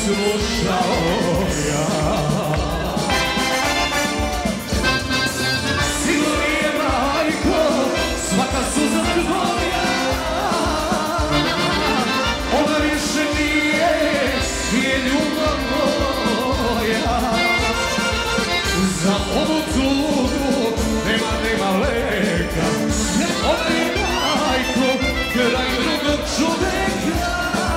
slušao ja. Sigurno je majko, svaka suza tvoja, ona više nije ljubav moja. Za ovu tugu nema leka, ona je majko, kraj drugog čoveka.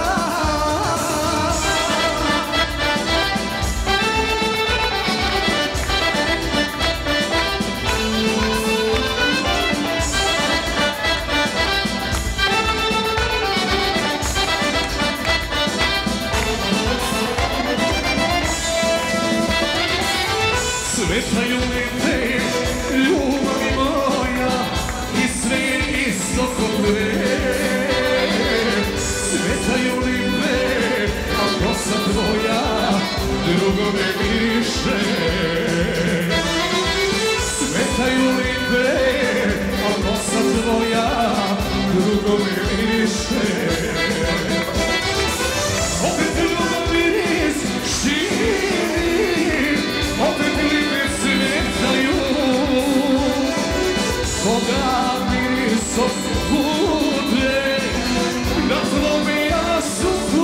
Svetaju li te, ljubavi moja, i sve je isto kod me. Svetaju li te, a kosa tvoja drugome miriše. Svetaju li te, a kosa tvoja drugome miriše. Opet ljubav miris širi, opet lipe svetaju, koga mirisom bude, na tvome ja su tu.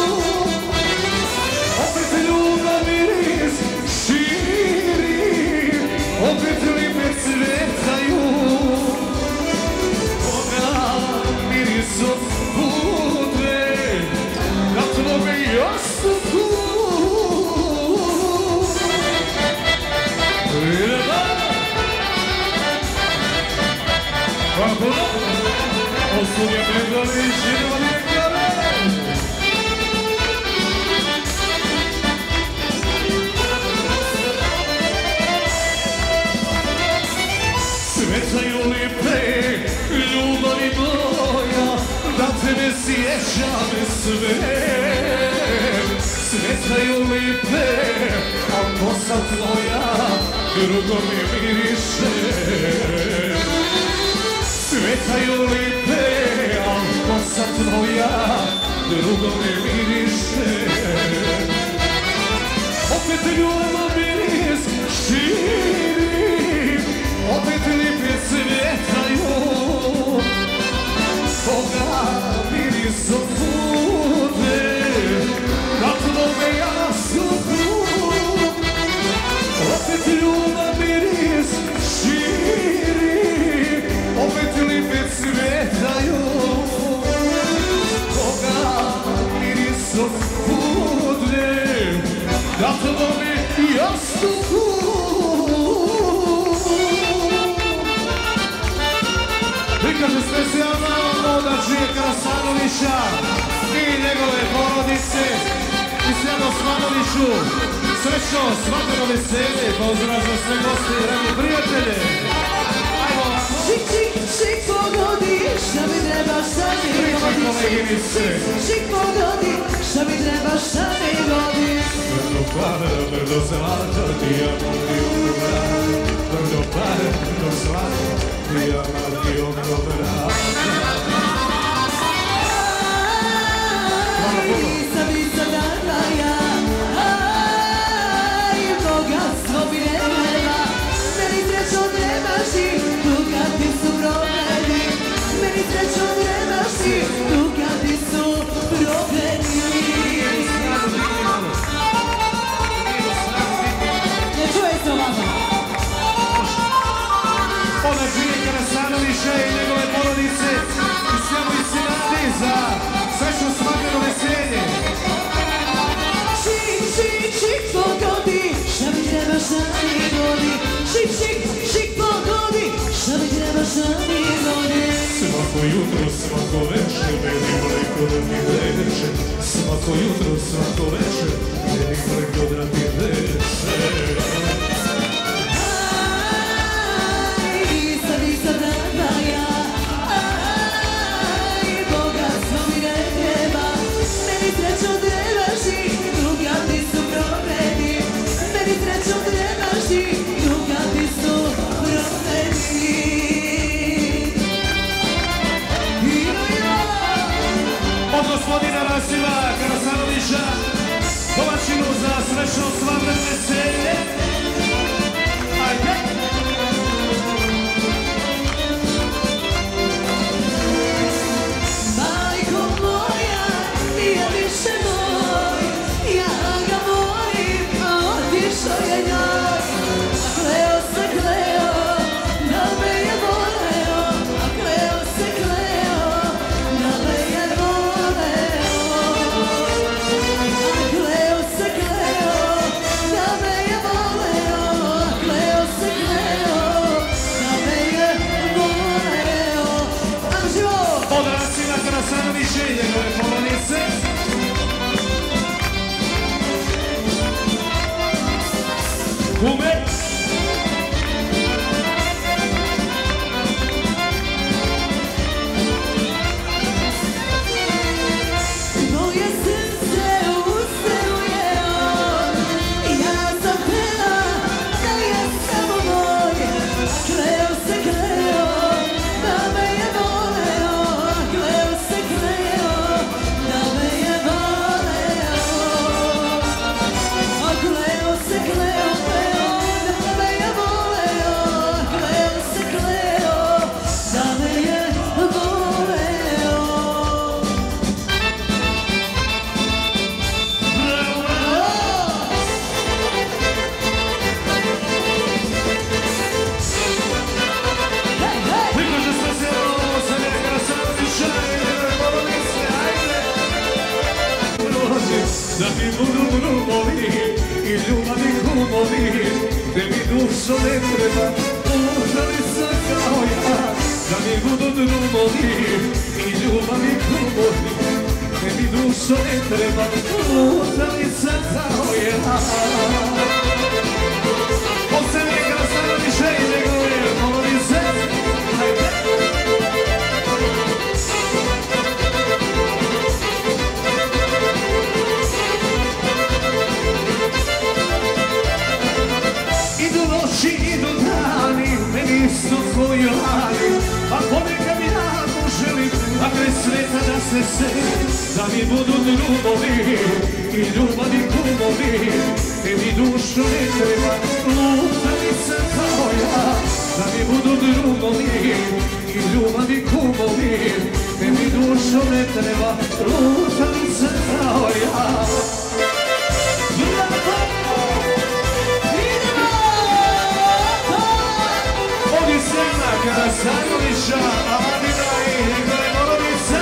Opet ljubav miris širi, opet lipe svetaju, koga mirisom bude, na tvome ja su tu. Osudio Petrović, idemo nekada. Svetaju li te, ljubavi moja, da tebe sjećam sve. Svetaju li te, a kosa tvoja drugome miriše. Svetaju li te, a kosa tvoja drugome miriše. Opet ljubav miris širi, opet lipe svetaju, koga mirisom bude, na tvome ja su tu. Opet ljubav miris širi, opet lipe svetaju, koga mirisom bude, da tvome ja su tu. Prikažu specijalno od Adžije Krasanovića i njegove porodice i sve Osmanoviću. Srećno, svakodno veselje, pozdrav za sve goste i dragi prijatelje. Šik, šik, šik pogodi, šta mi treba, šta mi godi. Šik pogodi, šta mi treba, šta mi godi. Brdo pare, brdo zlata, ti ja molim brat. Brdo pare, brdo zlata, ti ja molim brat. Visa, visa, danaja, bogatstvo mi ne treba, meni srećo nemaš ti, dugati su problemi. Meni srećo nemaš ti, dugati su problemi. Ne čuje se ovako. Od Adžije Krasanovića i njegove porodice i sve moji sinadi za srećno svakodno veselje. Šik, šik, šik pogodi, šta mi treba, šta mi godi. Šik, šik, šik pogodi, šta mi treba, šta mi godi. Svako jutro, svako večer, meni mleko da mi veče. Svako jutro, svako večer, meni mleko da mi veče. Visa, visa, danaja, bogatstvo mi ne treba, meni srećo trebaš ti, dugati su problemi. Meni srećo trebaš ti, dugati su problemi. Od gospodina Rasima Krasanovića da mi budu drugovi i ljubavi kumovi, te mi dušo ne treba, lutalica kao ja. Da mi budu drugovi i ljubavi kumovi, te mi dušo ne treba, lutalica kao ja. Posebno je Krasanovića i njegove porodice, hajde! Idu noći, idu dani, meni isto tvoji lani, a ponekad ja poželim, a kraj sveta da se sedim, da mi budu drugovi i ljubavi kumovi, te mi dušo ne treba, lutalica kao ja. Da mi budu drugovi i ljubavi kumovi, te mi dušo ne treba, lutalica kao ja. Krasanovića, Adina i njegove porodice.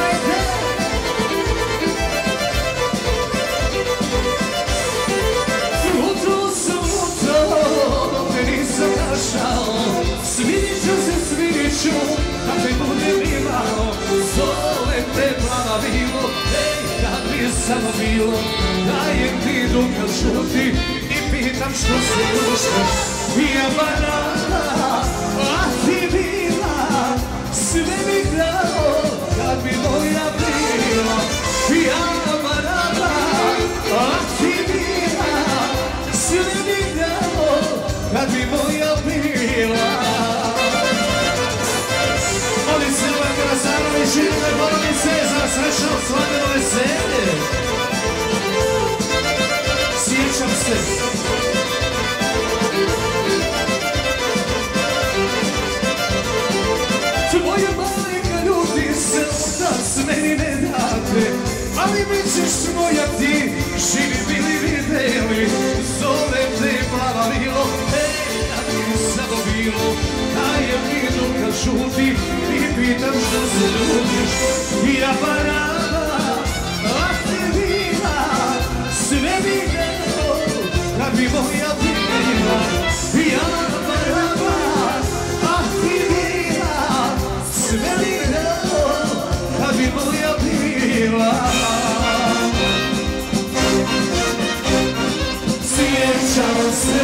Jutro sam lutao, dok te nisam našao, svidit ću se, svidit ću, da te budem imao. Zovem te plava bilo, ej, kad bi samo bilo, dajem ti dok šuti i pitam što se ljuštaš. Ja banana, a ti bila, sve mi dao, kad bi moja bila. Ja banana, a ti bila, sve mi dao, kad bi moja bila. Molim se ovaj Krasanović i njegove porodice za srećno slavljeno veselje. Sjećam se. Tvoja majka ljuti se, otac meni ne date, ali bit ćeš moja ti, živi bili videli. Zovem te plava bilo, ej, kad mi samo bilo, dajem mi dok šuti i pitam što se ljubiš. Ja banana, a ti bila, sve mi dao, kad bi moja bila. Ja banana, a ti bila, sve mi dao, kad bi moja bila. Sjećam se.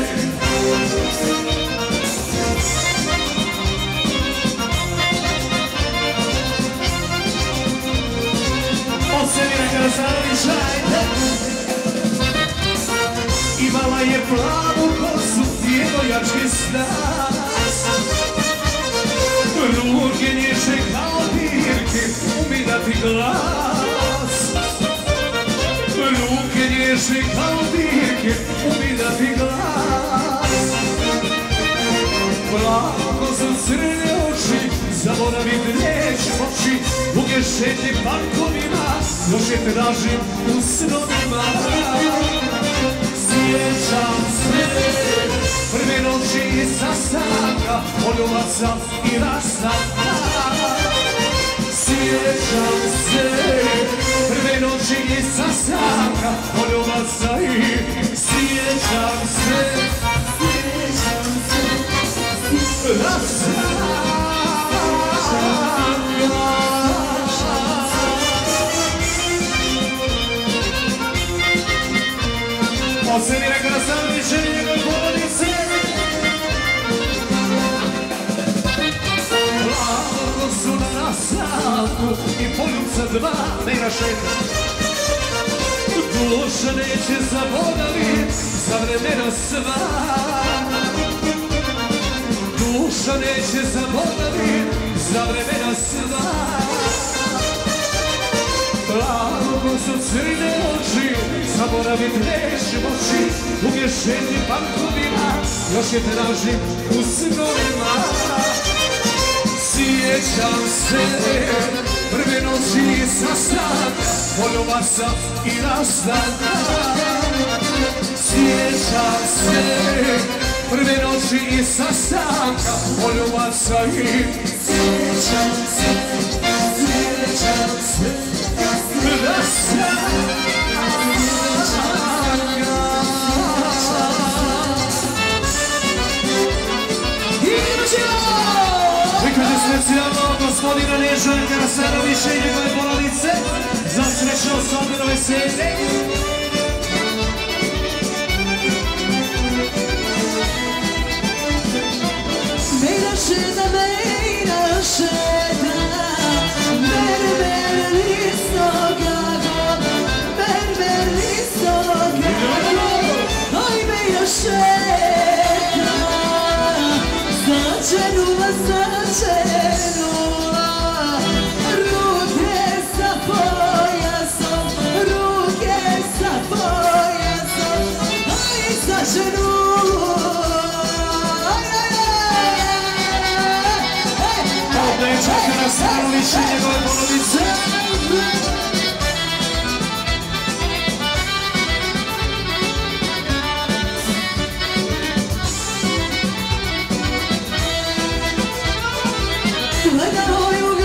Posebno Krasanovića, imala je plavu kosu, djevojački stas. Ruke nježe kao dirke, umi dati glas. Ruke nježe kao dirke, umi dati glas. Plako su crne oči, zaboravit neću moći. Duge šetnje parkovima, još je tražim u snovima. Sjećam se prve noći i sastanka, poljubaca i rastanka. Sjećam se prve noći i sastanka, poljubaca i sjećam se rastanka. Posebno Krasanovića i njegove porodice. Plavo su na rastanku i poljuca dva mera šeta. Duša neće zaboravit za vremena sva. Duša neće zaboravit za vremena sva. Plavo su crne oči, zaboravit neće moći. U vješenju parkovima, još je tražim u snovima. Sjećam se prve noći i sastanka, poljubaca i rastanka. Sjećam se prve noći i sastanka, poljubaca i sjećam se rastanka. Stanovića i njegove porodice za srećno svadbeno veselje. Mejra šeta, berber listoga, berber listoga. Oj, Mejra šeta, začenula, začenula. Ruke sa pojasom, ruke sa pojasom. Oj, začenula. Čekara Stanovića i njegove porodice. Gledaju,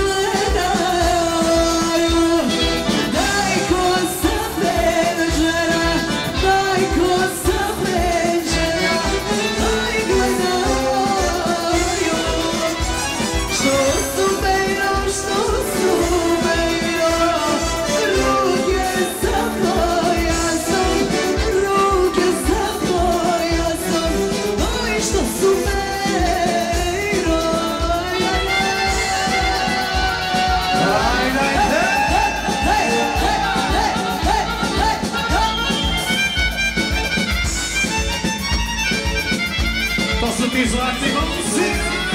dajko sa penđera, dajko sa penđera. Aj, gledaju, što su bejno, ruke sa pojasom, ruke sa pojasom. Oj, što su bejno. To su ti zlatni momci.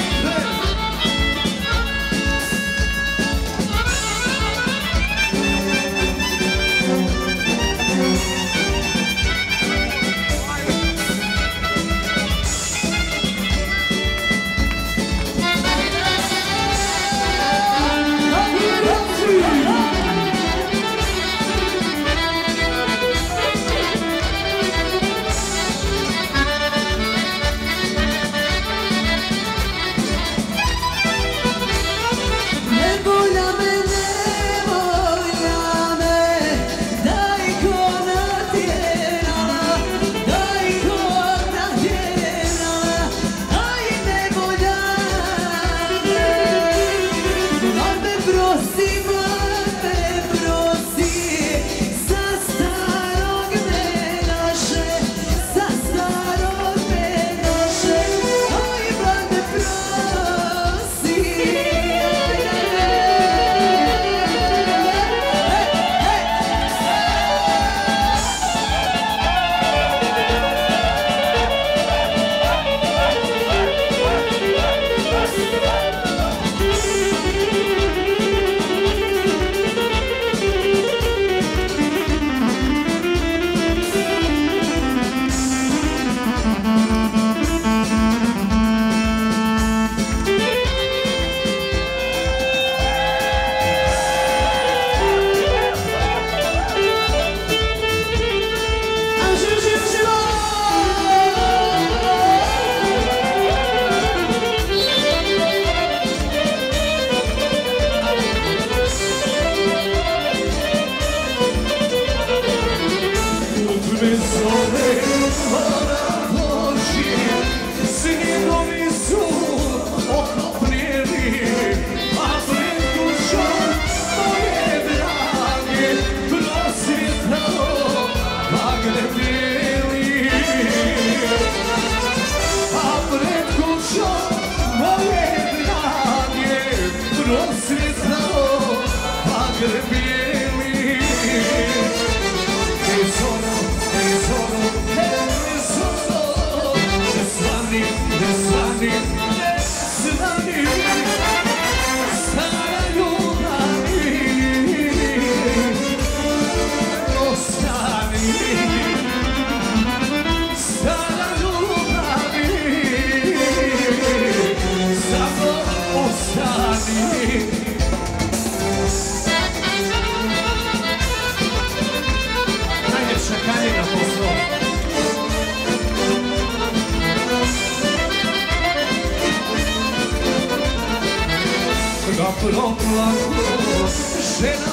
Proplako žena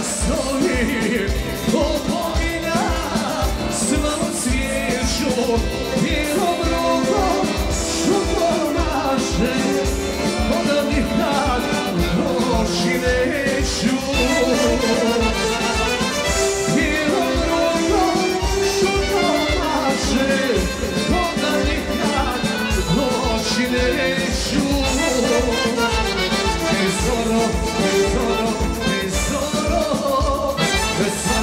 stoji, opominja slavu cvijeću, bijelom rugom šutom naše, onda nikad noći neću.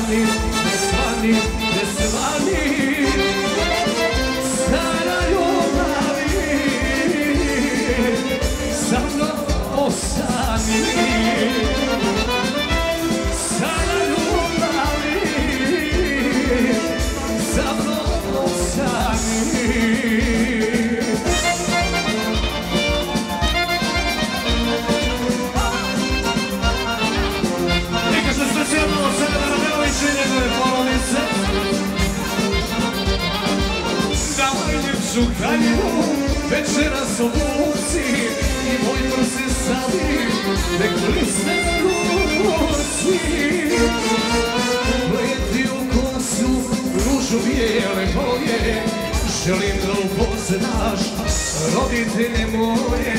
svani, ne svani, ne svani. Stara ljubavi, sa mnom ostani. Stara ljubavi, sa mnom ostani. Kraljevu večeras obuci i moj prse stavim, nek liste ruci. Pleti u kosu ružu bijele boje, želim da upoznaš roditelje moje.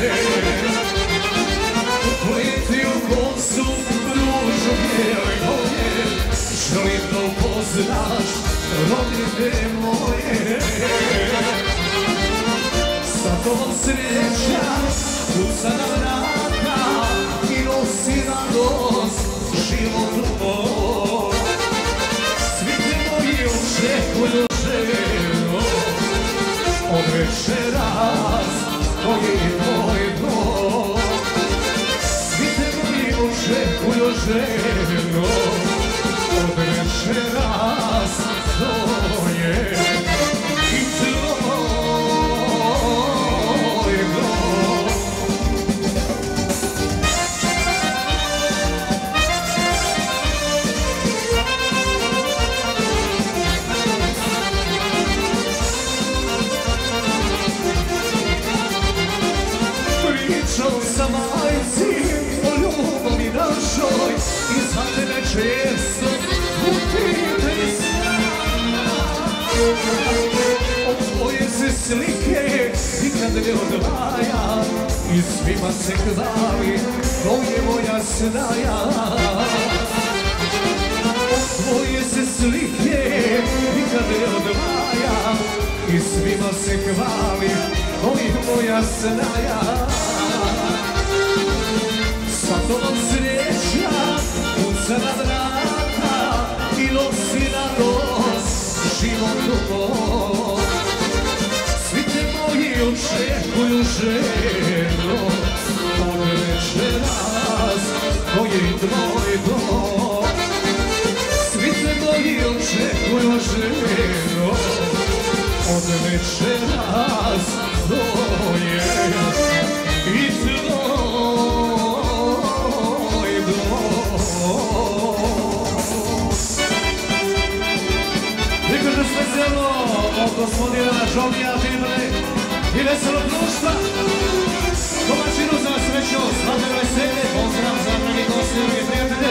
Pleti u kosu ružu bijele boje, želim da upoznaš roditelje moje. Sa tobom sreća kuca na vrata i nosi radost životu moj. Svi te moji očekuju željno od večeras koji je tvoj dom. Svi te moji očekuju željno od večeras to je i tvoj dom. Pričao sam majci o ljubavi našoj i za tebe često upite od tvoje se slike nikad ne odvaja i svima se hvali, to je moja snaja. Od tvoje se slike nikad ne odvaja i svima se hvali, to je moja snaja. Sa tobom sreća kuca na vrata i nosi radost životu moj. Svi te moji očekuju željno od večeras koji je tvoj dom. Svi te moji očekuju željno od večeras to je i tvoj dom. Prikaže specijalno od gospodina Žovija Bible i veselog društva. Domaćinu za srećo, slavne veselje, pozdrav za dragi gosti i prijatelje.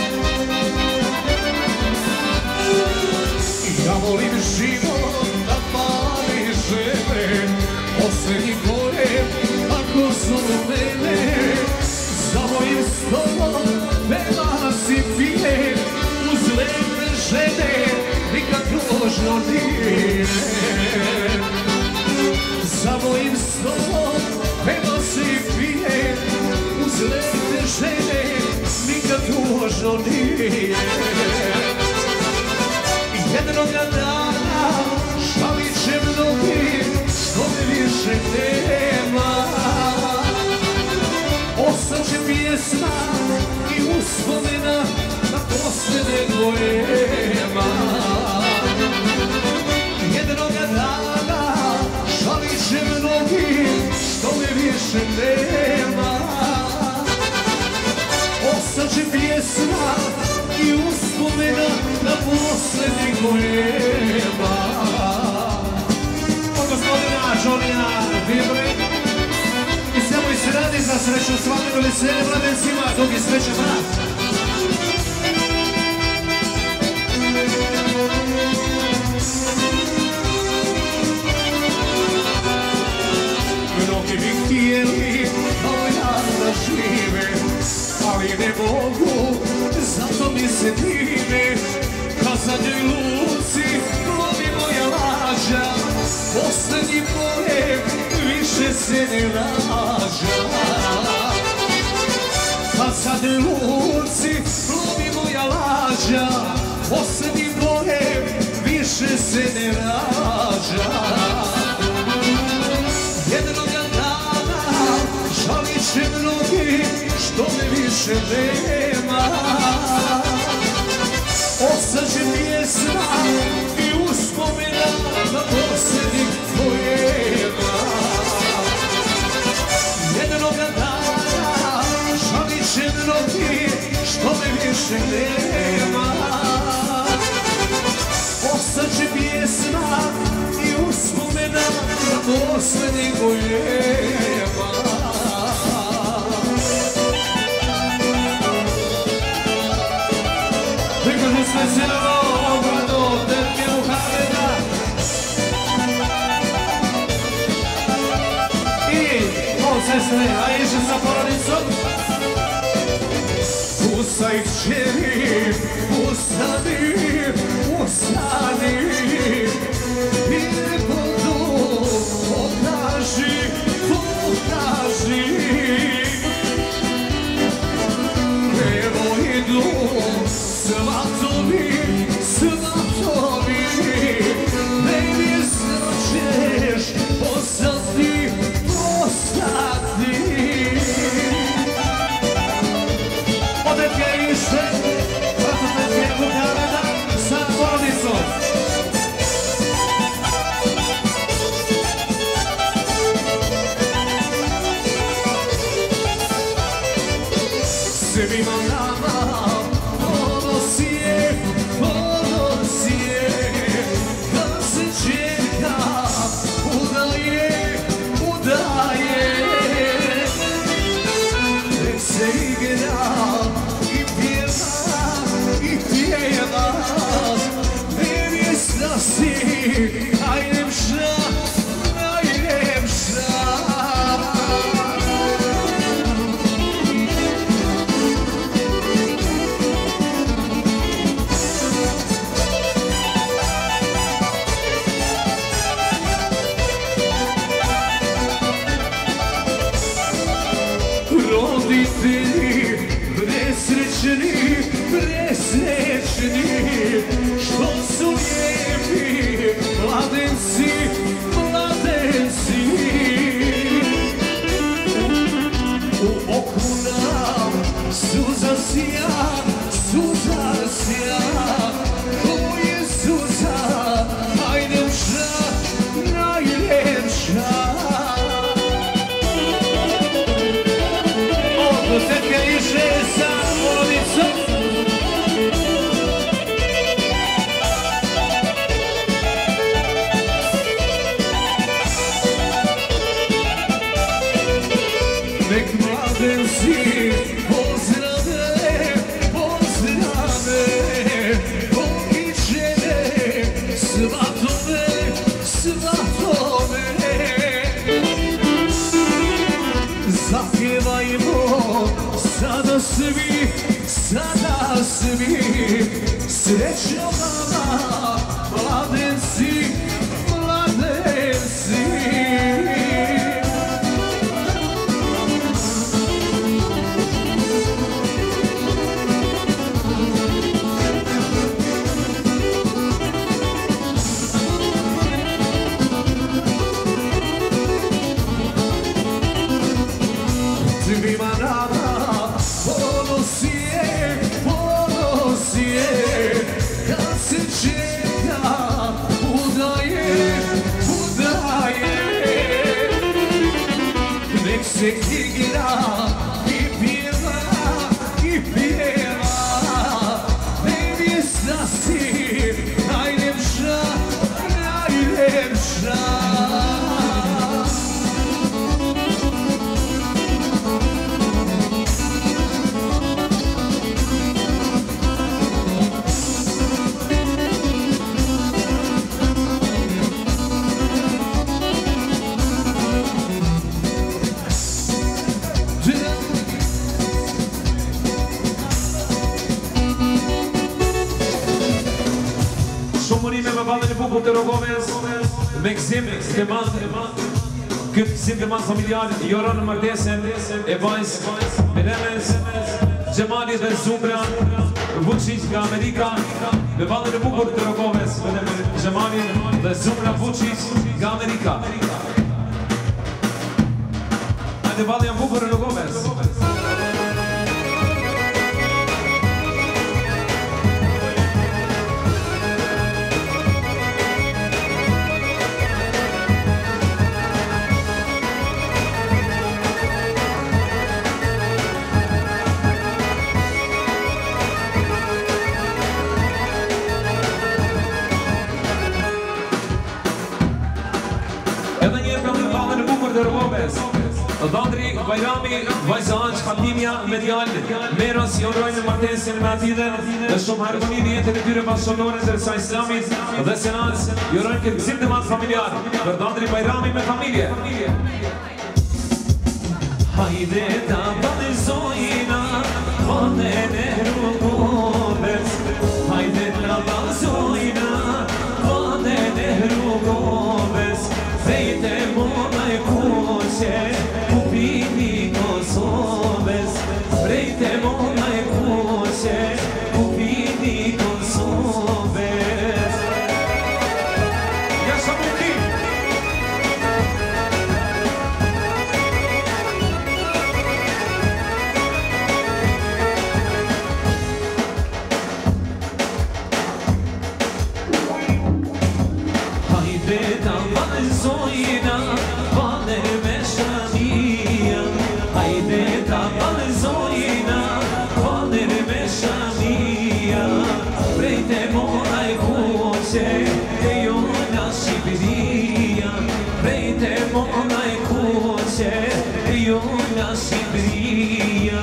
Ja volim život da pali žene, posljednji koren ako zovu mene. Za mojim stolom peva si pije, uz lepe žene nikad ružno nije. Za mojim stolom peva si pije, uz lepe žene nikad ružno nije. Jednoga dana šalit će mnogi što me više nema. Ostaće pjesma i uspomena na posljedne dvojema. Jednoga dana šalit će mnogi što me više nema. Ostaće pjesma i uspomena na posljednjih dvojema. Od gospodina Žovija Bible i sve moji se radi za sreću, slavljeno veselje mladencima, dugi sreće brat. Mnogi bi htjeli kao ja da žive, ali ne mogu, zato mi se dive. Ka zadnjoj luci plovi moja lađa, posljednji pored više se ne rađa. Ka zadnjoj luci plovi moja lađa, posljednji bojem više se ne rađa. Jednoga dana žalit će mnogi što me više nema. Ostaće pjesma i uspomena na posljednjih pojema. Jednoga dana žalit će mnogi što me više nema. Ostaće pjesma i uspomena na posljednjih pojema. Prikaži specijalno obradu tetke Muhameda i od sestre Aisha sa porodicom. Ustaj kćeri, ustani, ustani i ljepotu pokaži, pokaži. Evo idu svatovi, svatovi, nevjesno ćeš postati, postati. Od tetke Iše, brato tetke Muhameda sa porodicom. Svima nama ponos je, kad se čeka udaje, udaje. Nek se igra i pjeva, i pjeva, nevjesta si najljepša, najljepša. Roditelji presrećni, presrećni, što su lijepi mladenci, mladenci. U oku nam suza sija, suza sija, to je suza najljepša, najljepša. Tetke Iše sa porodicom. Nek mladenci pozdrave, pozdrave, pokićene svatove, svatove. Zapjevajmo sada svi, sada svi, srećno vama, mladenci, mladenci. Svima nama ponos je, ponos je, kad se čeka udaje, udaje. Nek se igra i pjeva, i pjeva, nevjesta si najljepša, najljepša. Shomurime me valën e bukur të rogoves, me gëzim, këtë gëzim të manë familjar, joron në martesën e vajzë, Meremes, Gjemali dhe Zumra, Vučić nga Amerika, me valën e bukur të Rogoves, me Gjemanin dhe Zumra Vučić nga Amerika. Hajde valën e bukur e Rogoves. Dhondri, Bajrami, Vajzanç, Fatimja, Medial, Meros, i urojnë martesin me atiden dhe shumë harmoni në jetën e tyre bashkëpunore ndërsa Islamit dhe Senat i urojnë këtë gëzim të madh familjar për Dhondri Bajrami me familje. Hajde ta vallëzojna vallën e Rogoves, hajde ta vallëzojna vallën e Rogoves, fejte mona e kuqe kupimi Kosovës, vrejte mona e kuqe kupimi Kosovës. Jasha Buki! Hajde ta vallëzojna vallën me Shamia, hajde ta vallëzojna vallën me Shamia, vrejte mona e kuqe e jona Shqipëria, vrejte mona e kuqe e jona Shqipëria.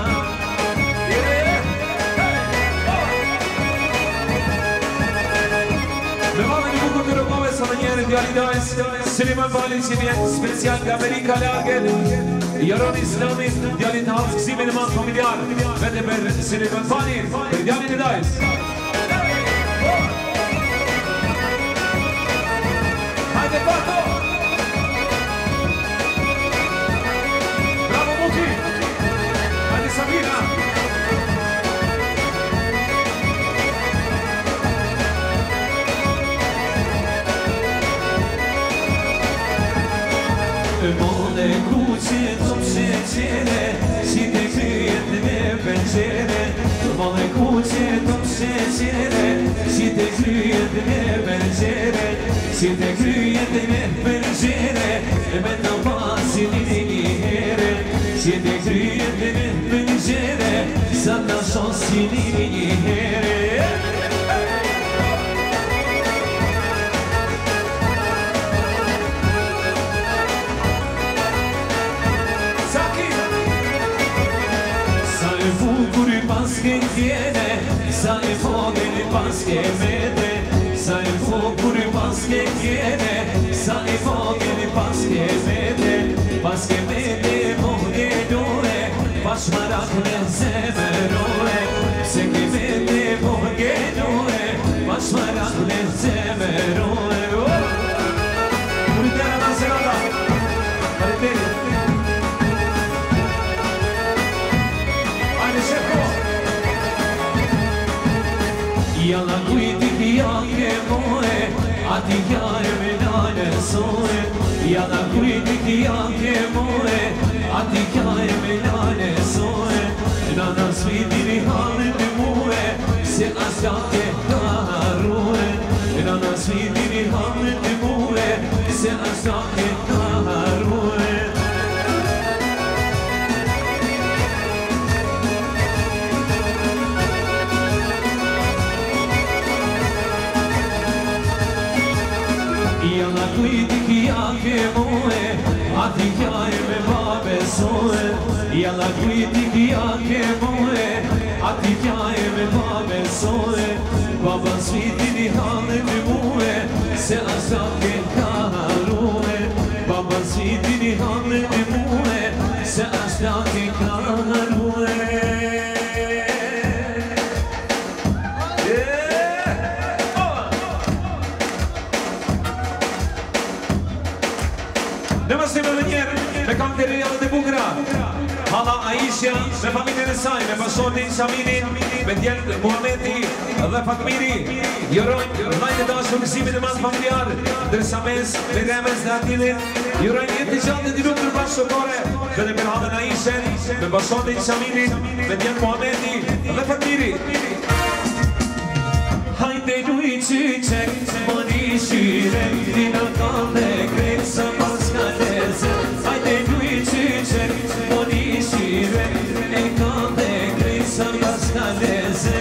Me valën e bukur të Rogoves, sa në njerën djali dajs, Siliman Bali që vjen special nga Amerika largët, Jaron Islamit, djali të halës kësimin e madhë familjar, vete për Siliman Bali, për djali të dajs. Hajde Pato! Bravo Muki! Hajde Sabina! Mone kuqe të msheqere, si të kryet me penqere. Mone kuqe të msheqere, si të kryet me penqere. Si të kryet me penqere, me të pasin një here. Si të kryet me penqere, sa të shosin një here. Paske tjene, sa e fogën paske mete, sa e fokur paske tjene, sa e fogën paske mete, paske mete mogëlore, bashmarak në zemërore, se ke mete mogëlore, bashmarak në zemërore. Uritera në Senata, pariteri. Jalla kujti kja ke more, ati kja e me nane sore. Jalla kujti kja ke more, ati kja e me nane sore. Nana sviti një halën të muhe, se asja ke karue. Nana sviti një halën të muhe, se asja ke karue. Jalla kujti kja ke more, ati kja e me babe sore. Jalla kujti kja ke more, ati kja e me babe sore. Baba sviti një halën të muhe, se asja ke karue. Baba sviti një halën të muhe, se asja ke karue. Në mësime dhe njerë, me kam të realët e bukra. Hala Aisha, me familjen e saj, me pasotin Shaminin, me djelë Muhamedi dhe Fatmiri. Jurojnë vllajnë e dashur mësimit e madh familjar, ndërsa mes me Remes dhe Adilin, jurojnë jetë të gjatë dhe lumtur bashkëkore, vetëm për hadën Aishen, me pasotin Shaminin, me djelë Muhamedi dhe Fatmiri. Hajde luj qyqek, moni shire, dina kande krejtë së paska leze. Hajde luj qyqek, moni shire, e kande krejtë së paska leze.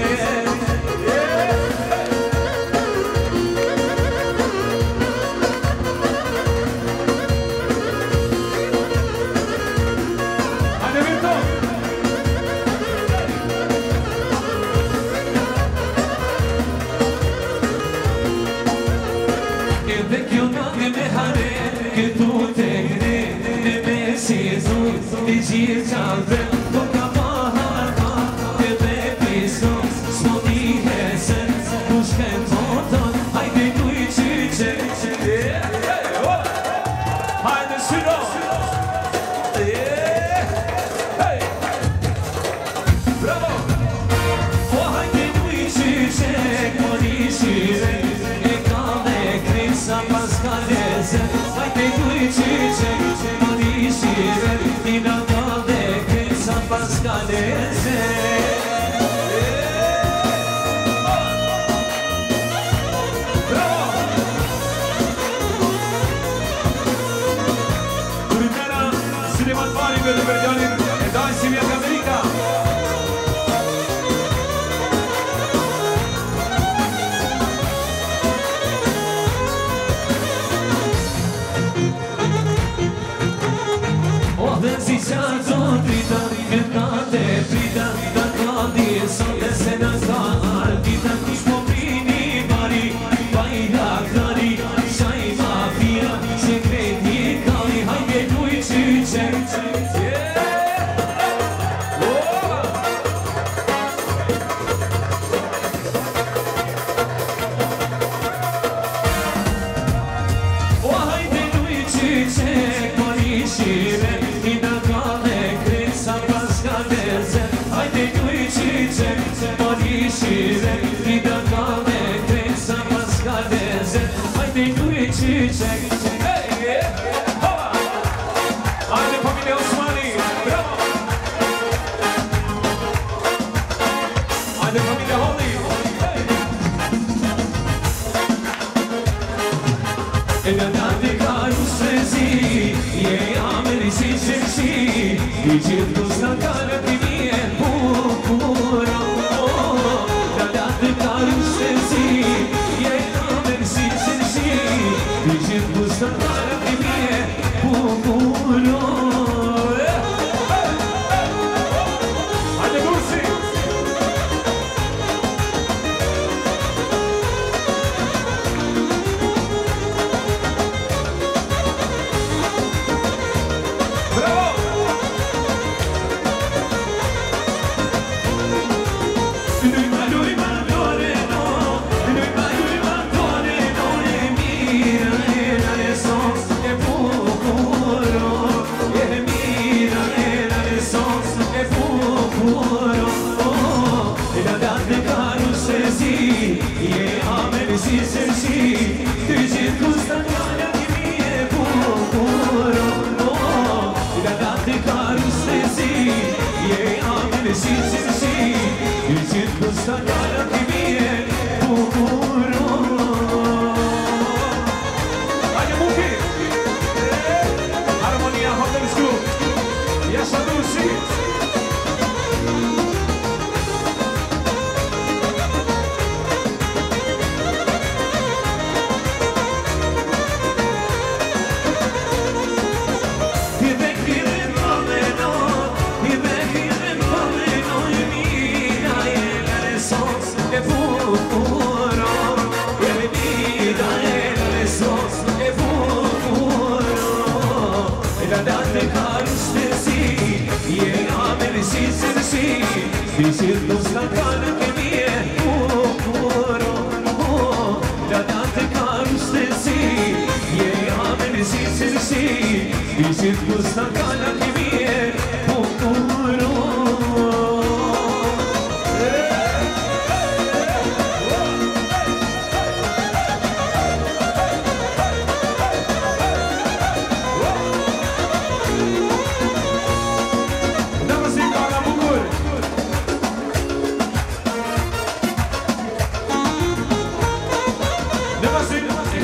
Dice tu sta cana che mi è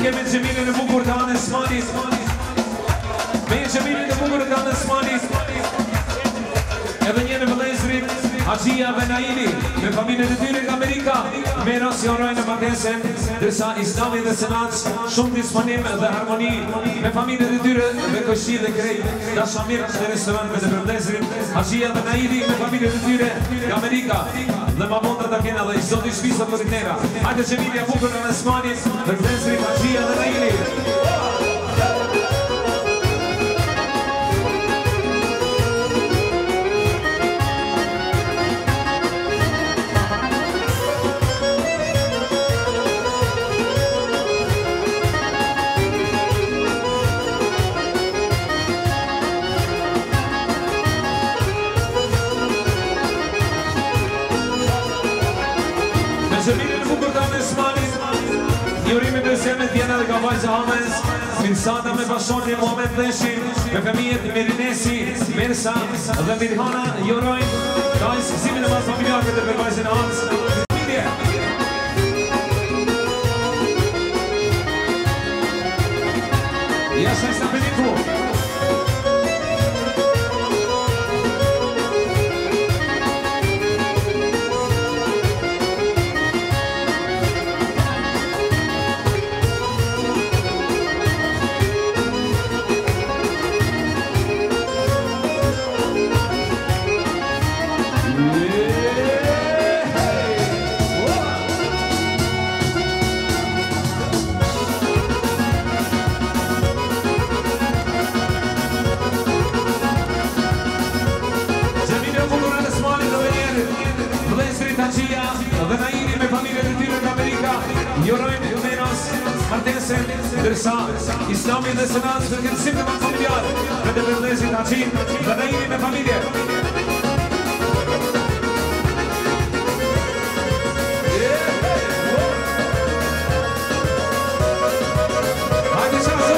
kemi Gjemilin e bukur të Anes Manit. Me Gjemilin e bukur të Anes Manit. Edhe një në vëllezrit Haxhia Benaili me familjen e tyre nga Amerika me rasionojnë në martesën dërsa Islami dhe Senat shumë disponim dhe harmoni me familjen e tyre me Koshi dhe Krej Dashamir dhe restorantëve të vëllezrit Haxhia Benaili me familjen e tyre nga Amerika dhe ma vonda të kena dhe i zoti shpisa për rinera. Hajde Gjemilja bukur në Nesmanit dhe vëllezrit Haxhia Benaili. Gjemilin e bukur të Anes Manit, njërimin dhe zemet Djena dhe Gavajza Hames, Mirsada me Bashoni Muhammed Dheshin, me femijet Mirinesi, Mirsa dhe Mirhana Jorojn, ka i siksimin e mas familjarëve të përvajzën Hans. Jasha i Stapeniku. Benaili me familjen e tyre nga Amerika, Jorojn Menos, martesën, dërsa Islami dhe Senat për këndësim të manë familjar, me të vëllezrit Haxhin, Benaili me familje. Hajde Shazo!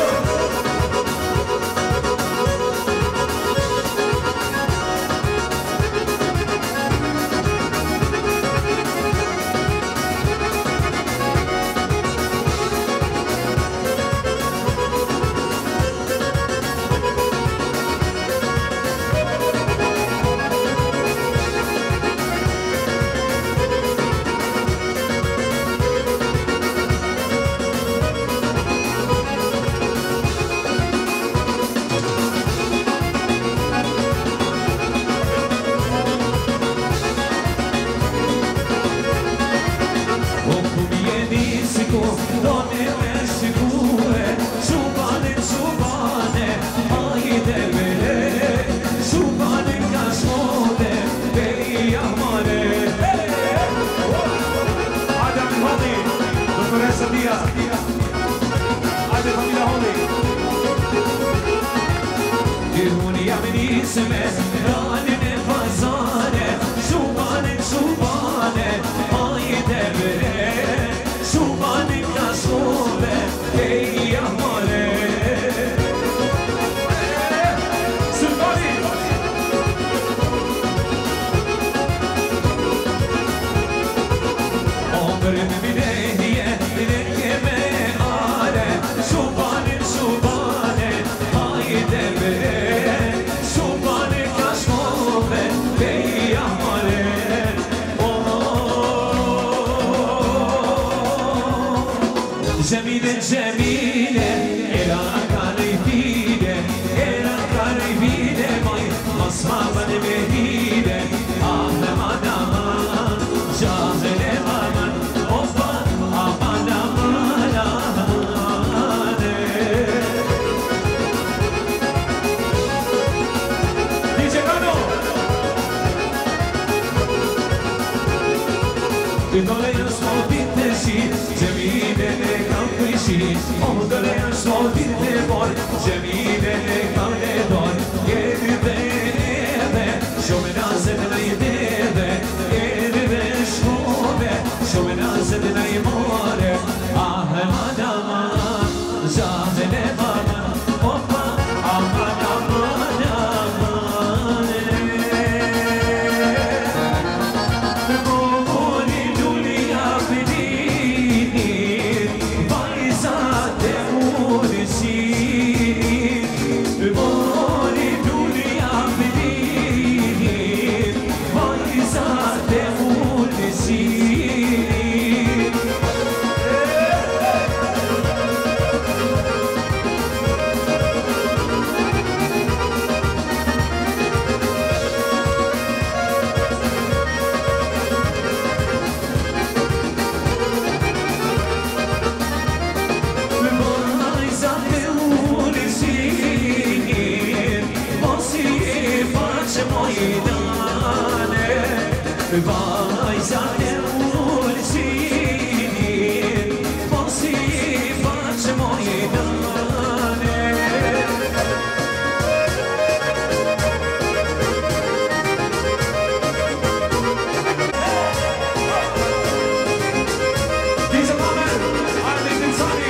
Vajza te urësin, mos i faqë mojnane. Diese Mannen, Armin Insani.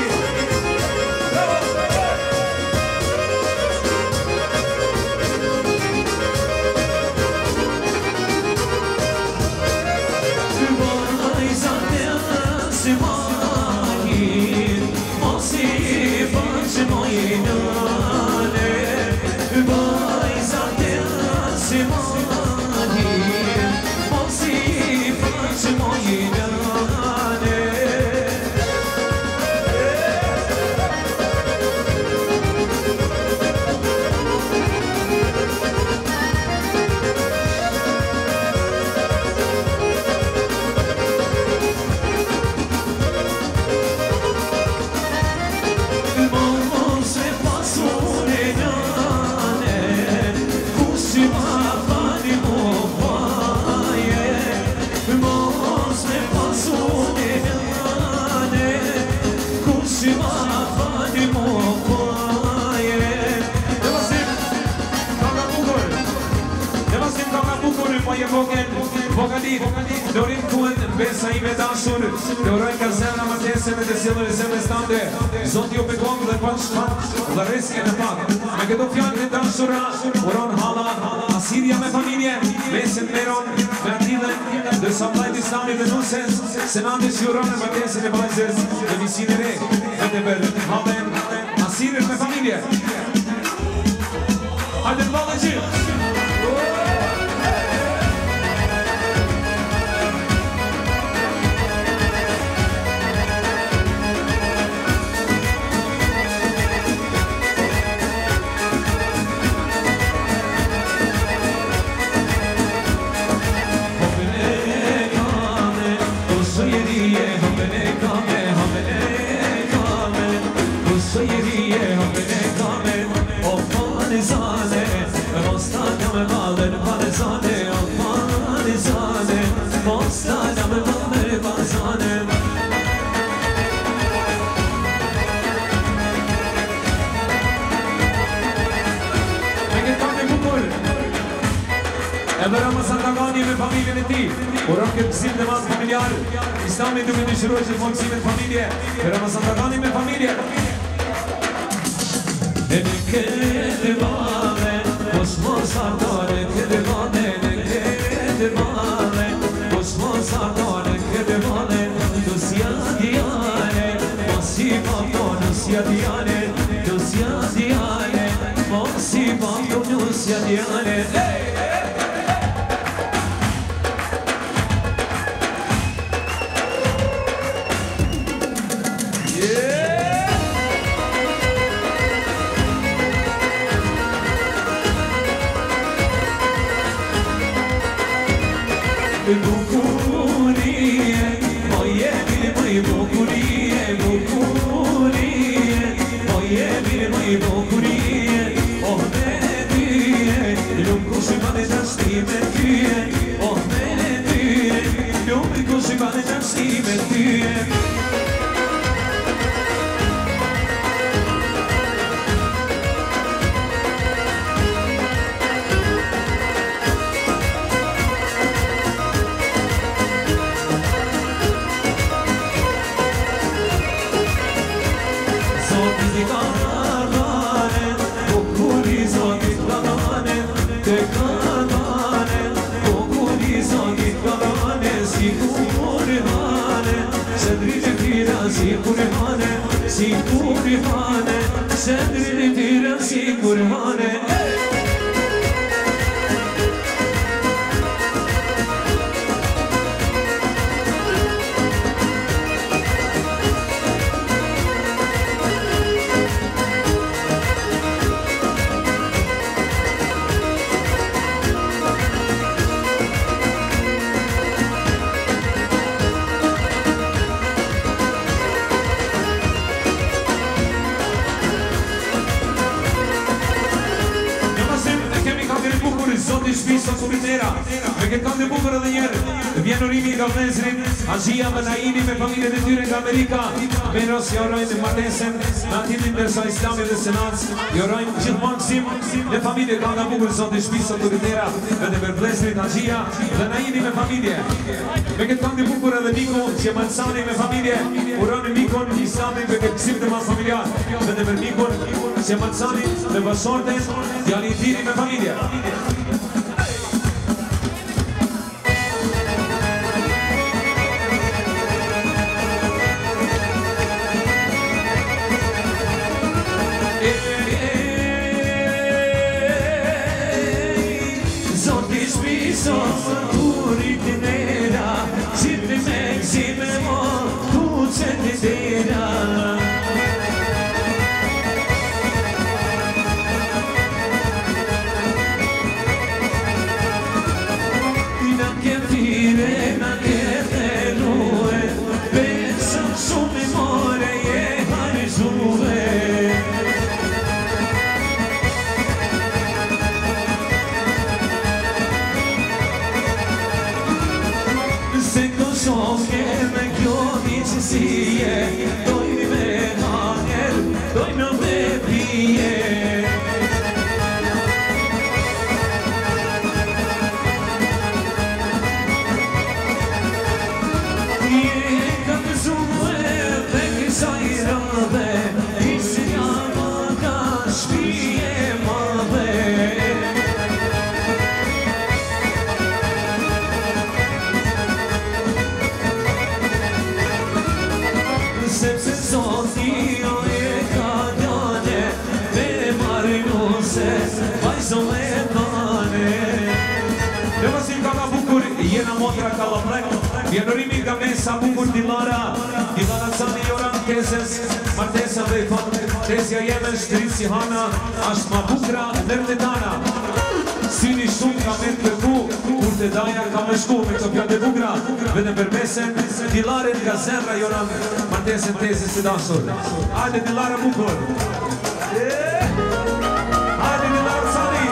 Dorim kuen besa ime dashur Të urojnë ka zemra më tese me të sjellën e zemrës tande Zoti ju bekon dhe pan shpat dhe reske në pak Me këto fjallë të dashura Uron hala, Asirja me familje Mesin Meron, me Atilën Dhe sablajt Islami dhe Nuses Senandi si uron e më tese me vajzës Dhe misin e re Dhe të bërë halen Asirës me familje Hajde në valë gjithë Edhe Ramazan Dagani me familjen e ti Uron këtë pësim dhe mas familjar Islami duke të shiroj që fonësime të familje Ramazan Dagani me familje E në këtë vale Mos mos ardore këtë vale Në këtë vale Mos mos ardore këtë vale Nusja djane Mos i papto nusja djane Nusja djane Mos i papto nusja djane Bukurie, moje bile moje bukurie, bukurie, moje bile moje bukurie, oh menedie, lumku si bane jashti me tyje, oh menedie, lumku si bane jashti me tyje. Si kurhane, sendri tira si kurhane spisot Kumitera. Me këtë kam të bukur edhe njerë. Vjen urimi nga vëllezrit, Azhia me Naini me familjet e tyre nga Amerika. Me ros i urojnë martesën në atin ndërsa Islami dhe Senat. I urojnë gjithmonë gzim dhe familje ka nga bukur sot i spisot Kumitera. Edhe për vëllezrit Azhia dhe Naini me familje. Me këtë kam të bukur edhe Niko që Malsani me familje. Urojnë Nikon Islami me këtë gzim të mas familjar. Edhe për Nikon që Malsani me Bashorten, djali i tiri me familje. Vjenërimi nga mesa bukur Dilara Cani Joran Keses Martesa dhe i thonë Tesja jeme shtrit si hana Ashtë ma bukra nërë dana Sini shumë ka me të kërku Kur të daja ka me shku Me këto pjate bukra Vede për mesen Dilaret nga zemra Joran Martesen Tesis të dasur Ajde Dilara bukur Ajde Dilara Cani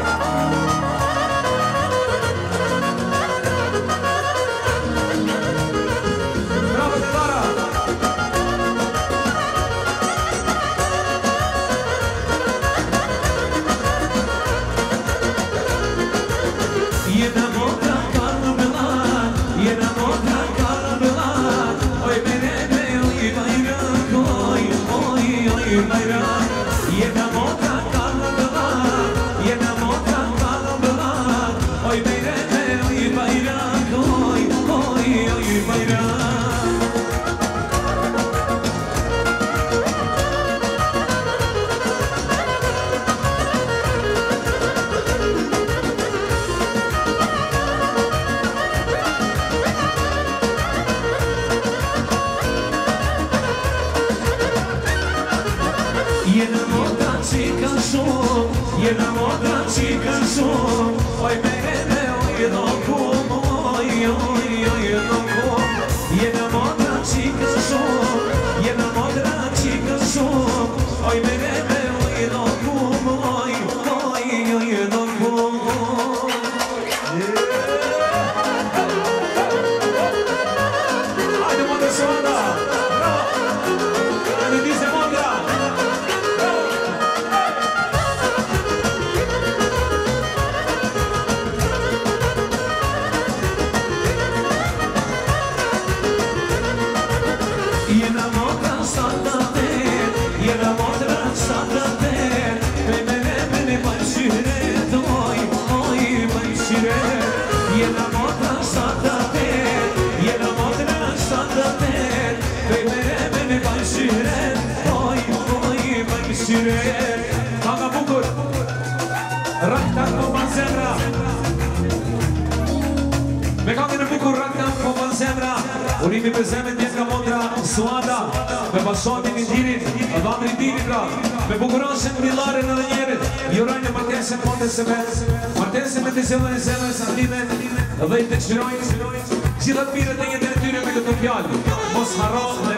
Urimi për zemën tjetë nga Mondra Suada Me pasotin i tirit Vandri tirit ra Me bukurashen Dilaren edhe njerit Jurajnë martesën Montese me Martesën me të zellën e zemën Sardimet Dhe i të qërojnë Gjithat mirët e jetën e tyre me këto fjallë Mos haro dhe rëmet me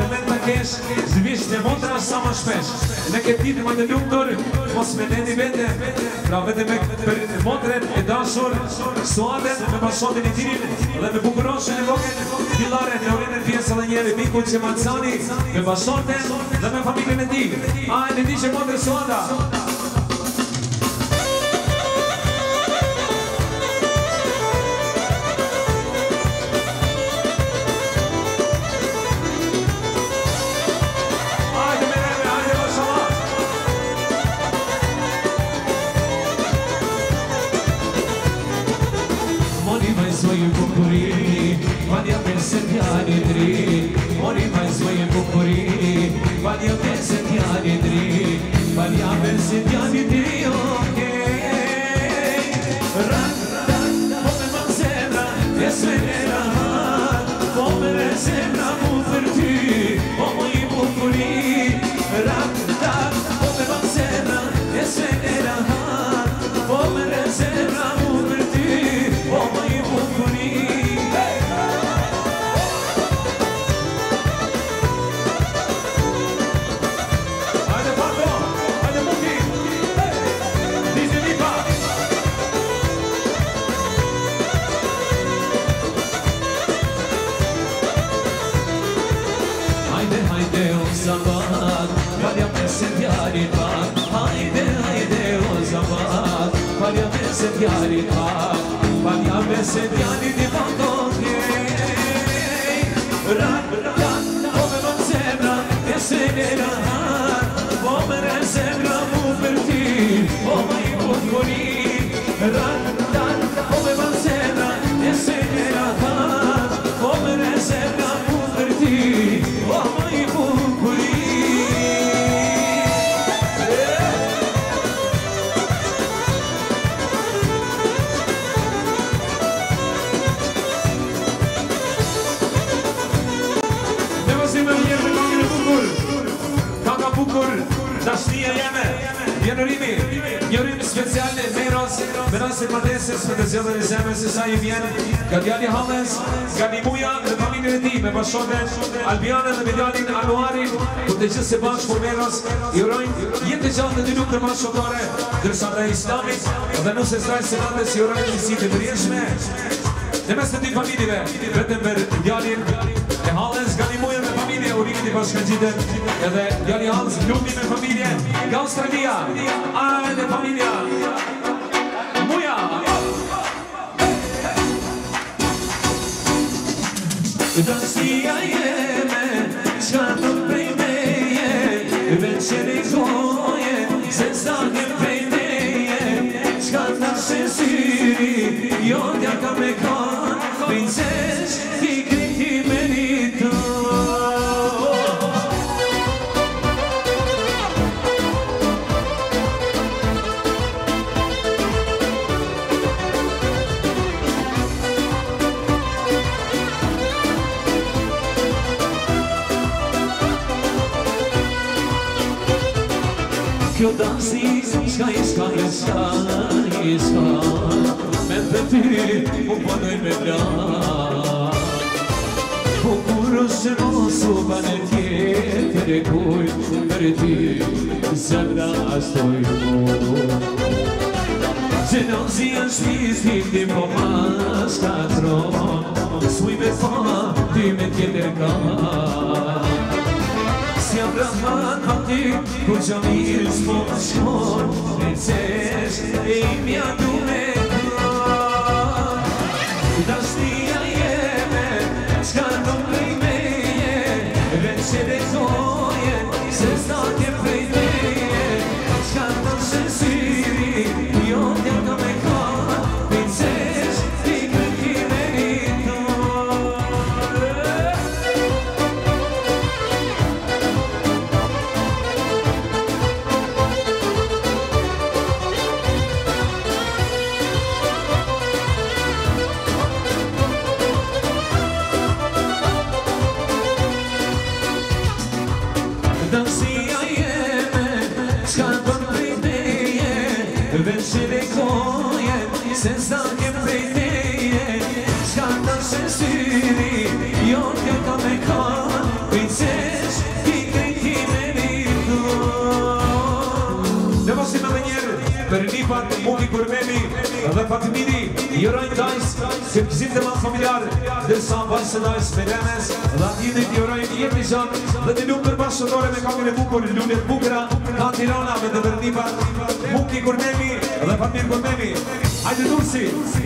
kesh, zvish në motra sa më shpesh. Ne këtë ditë më të lumtur, mos me neni vete. Pra vete me për motren e dashur, suaden me pashotin e tirin dhe me bukuroshin e vogën, dilare në orinë e pjesë dhe njeri miku që Macani, me pashotin dhe me familjen e ti. A e në di që motre suada. Valja pesë t'jani dri, mori maj zvoje bukurini. Valja pesë t'jani dri, valja pesë t'jani dri, okej. Rak, po me ma zemra, e sve rahat, po me re zemra mu për ty, o moj bukuri. Rak, po me ma zemra, e sve rahat, po me re zemra mu për ty, o moj bukuri. Valja pesë t'jani pak, hajde, hajde o zamat. Valja pesë t'jani pak, valja pesë t'jani t'i pak, okej. Rak, po me ma zemra, e se ne rahat, po me re zemra mu për ti, o ma i bukuri. Rak, po me ma zemra, e se ne rahat, po me re zemra mu për ti, o ma i bukuri. Dashnia jeme, njërimi special në Meros, Merasi Mardesis, me të zjodhën e zemës se sa i vjenë, ka djali Halles, ka një muja dhe familjen e ti, me bashkoten Albiane dhe Vidalin Anuarin, ku të gjithë se bashkë për Meros, i urojnë jetë të gjatë dhe dy nuk të ma shokare, dërsa dhe Islamit, dhe nuse straj senatës i urojnë një si të përjeshme. Në mes të dy familjive, vetëm për djalin e Halles, ka një muja me familje, urimit i bashkëngjitën, edhe djali Halles luti me familje, nga Australia, are dhe familja, muja! Dashnia jeme, qka të prej meje, veç e rekoje, se zakem prej meje, qka të shesiri, jo t'ja ka me kan, princesh, ti kriti merito. Kjo dansi, shka me të ty, u përdoj me bra. Po kur është mosu bane tjetër e kuj, për ty, zemra ashtoj mu. Gjenozi në shpizim, ti po ma shkatron, s'uj me fa, ty me tjetër ka. Jam rahman ma ty, ku që mirë s'po më shkon, princesh e imja du me ka. Dashnia jeme, qka në prej meje, veç e rekoje, se s'ta ke prej meje, qka në shesiri, jo t'ja ka me ka, princesh ti kërki merito. Dashnia jeme, qka në prej meje, veç e rekoje, se s'ta ke prej meje, qka në shesiri, jo t'ja ka me ka, princesh për Nipat, Muki Kurmemi dhe Fatimidi, jurojnë dajs, që këzim të manë familjar, dërsa bajsë dajs me Remes, dhe atjidit jurojnë jetë i gjatë, dhe të lumë për bashkëtore me kakën e bukur, lullet bukra, ka Tirana me dhe për Nipat, Muki Kurmemi dhe Fatimir Kurmemi. Hajde Dursi!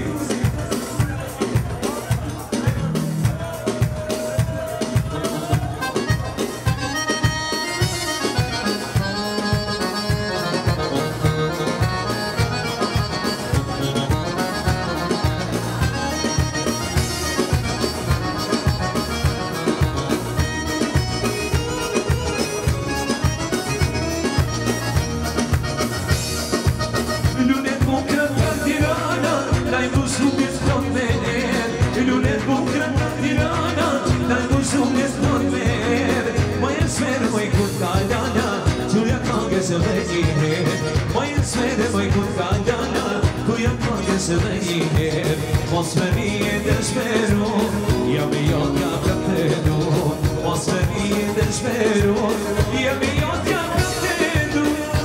Mos me nije dëshmeru, jam i jotja kaptenu. Mos me nije dëshmeru, jam i jotja kaptenu.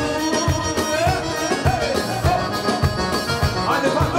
Hajde Pato!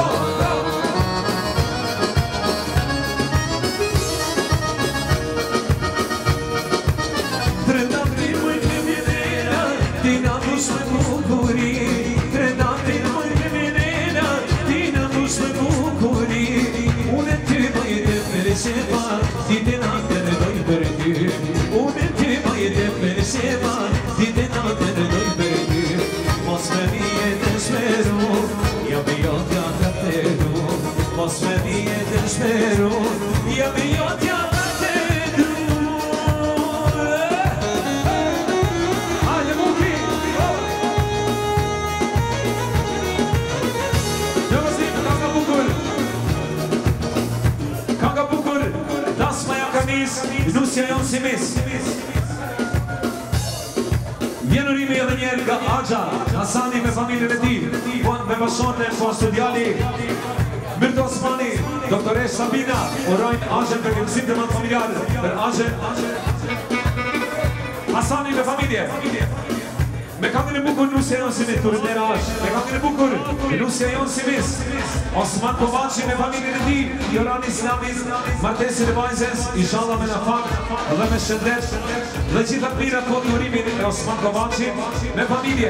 Trëndavri mëjtë në mjenena, ti na dush me bukuri. Trëndavri mëjtë në mjenena, ti na dush me bukuri. Unë e ty bajt e për shefa, ti të natën e doj për ty. Unë e ty bajt e për shefa, ti të natën e doj për ty. Mos me nije dëshmeru, jam i jotja kaptenu. Mos me nije dëshmeru, jam i jotja kaptenu. Hajde Muki! Në vëzim, Kanga Bukur! Kanga Bukur, Dasma Jakanis, Nusja Jon Simis. Vjenërimi edhe njerë nga Agja, Hasani me familjen e ti, me bashonën, po studiali, Mirto Osmani, Doktore Sabina, urojnë Agjen për këmësim të manë familjarë, për Agjen, Hasani me familje. Me kakën e bukur Nusja Jon Simis, Turinera Agj, me kakën e bukur Nusja Jon Simis, Osman Kovaci me familjen e ti, Joran Islamis, martesin e vajzes, inshallah me në fak dhe me shëndet, dhe gjithat mirat po të urimin e Osman Kovaci me familje.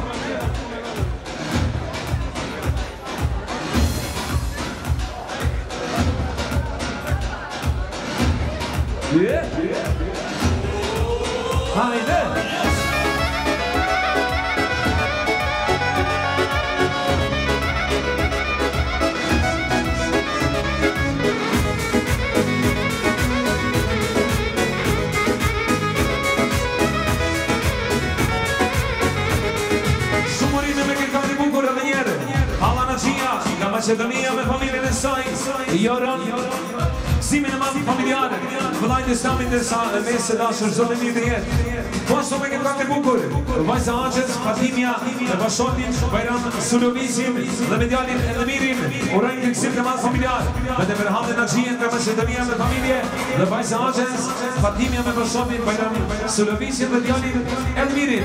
Hajde! Macedonia me familjen e saj, Joran, Simin e madhë familjarë, vëllajt Islamin dërsa mesë dashër, zonë e mirë të jetë. Po ashtu me këtë kakë e bukur, vajza Agjes, Fatimia, me Bashotin, Bajram Sulovisin dhe me djalin Edemirin, urojnë këksim të madhë familjarë, me të Merhamën Nagjien nga Macedonia me familje, dhe vajza Agjes, Fatimia me Bashotin, Bajram Sulovisin dhe djalin Edemirin.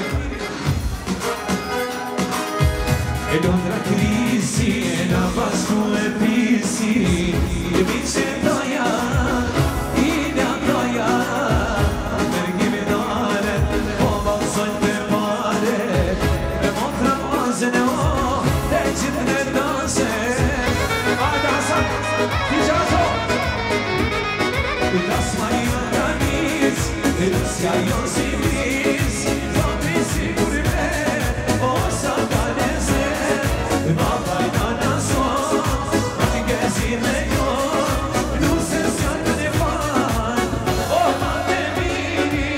E Londra krisi, e na pasku e pisi, e vice doja, i nga doja. Mërgimi dare, po valsojnë të mare, e motra mazën e o, dhe gjithë në danse. Hajde Hasan, ti qazo! Dasma i organiz, e Rusja jo si mis, do të sigur me, o sa kaleze. Ma bajna naso, ti gezi me jo, nu se s'janë në fan, o ma te miri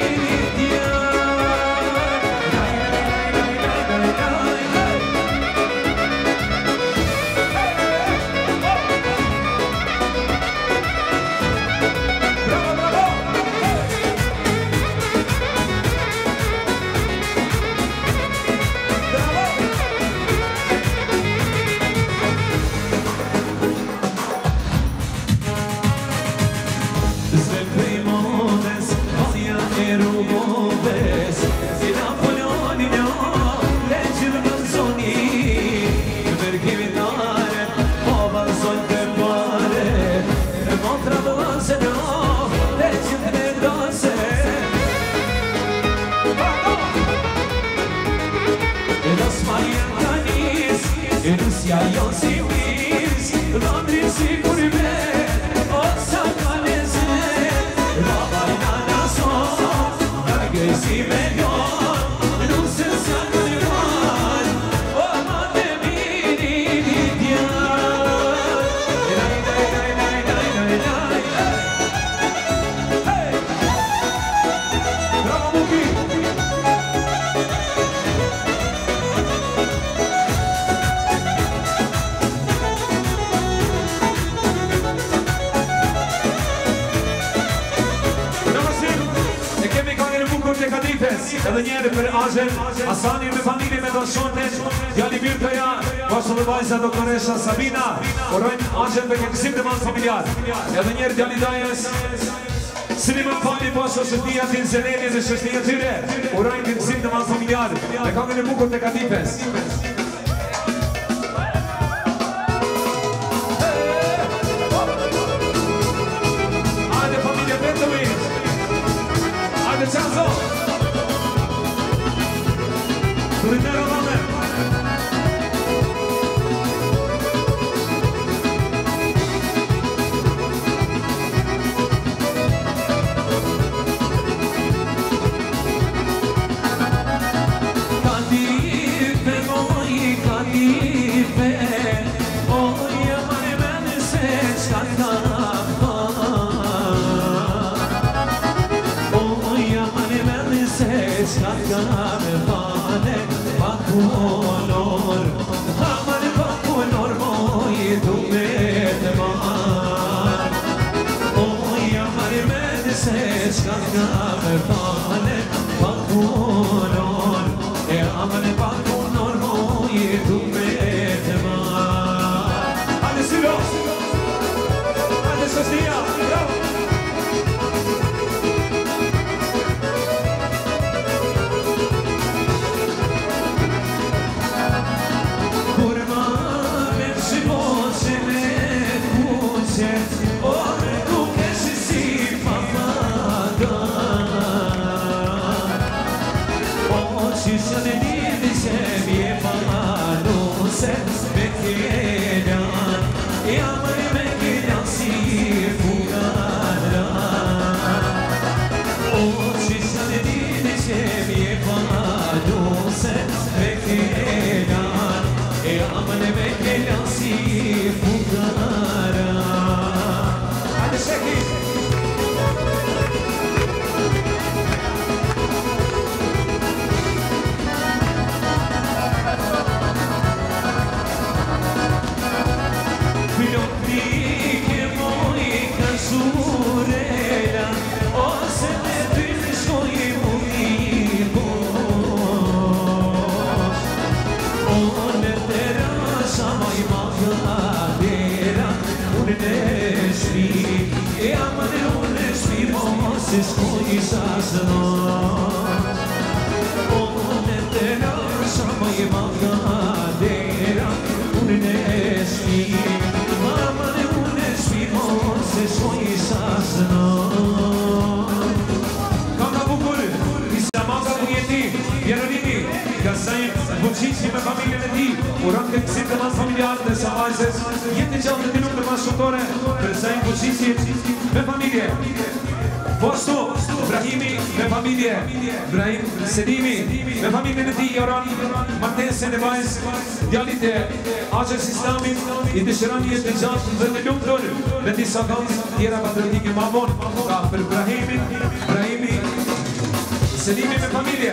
Russia io si wis Londri si curve O sacanese La bailana so Che si meglio Non se sa curvar O mate miri di diar Dai Hey Bravo Muki Edhe njerë për Azen, Asani me familje me doshoten, djali mirë të ja, pasë dhe vajza doktoresha Sabina, urojnë Azen për këkësim të manë familjar. Edhe njerë djali dajës, sini më fali pasë ose tia të nëzëneni dhe shështia tyre, urojnë këkësim të manë familjar, me kangën e bukur të Kadifes. Ajde familje Betović, ajde Čazo! Turinero Lame Kadife, moj kadife Oj, amare mene se čakava Oj, amare mene se čakava Pakunor, amar pakunor moj dumet man Oj, amar med se skakam pane Pakunor, amar pakunor moj dumet man Hajde Silo, hajde Sostija, bravo Bucissime famiglie di T, urante che siete más familiar de Savaises, niente già un minuto más sotore, per sei bucissime me famiglie. Vostro Brahimi me famiglie, Brahim Sedimi me famiglie di Yoran, Martin Senevais, Dialite, Ajes Islami, i dëshirani e të gjatë dhe në lumtur, me disa kanë tjera patriotike ma vonë, për Brahimi Sedimi me famiglie.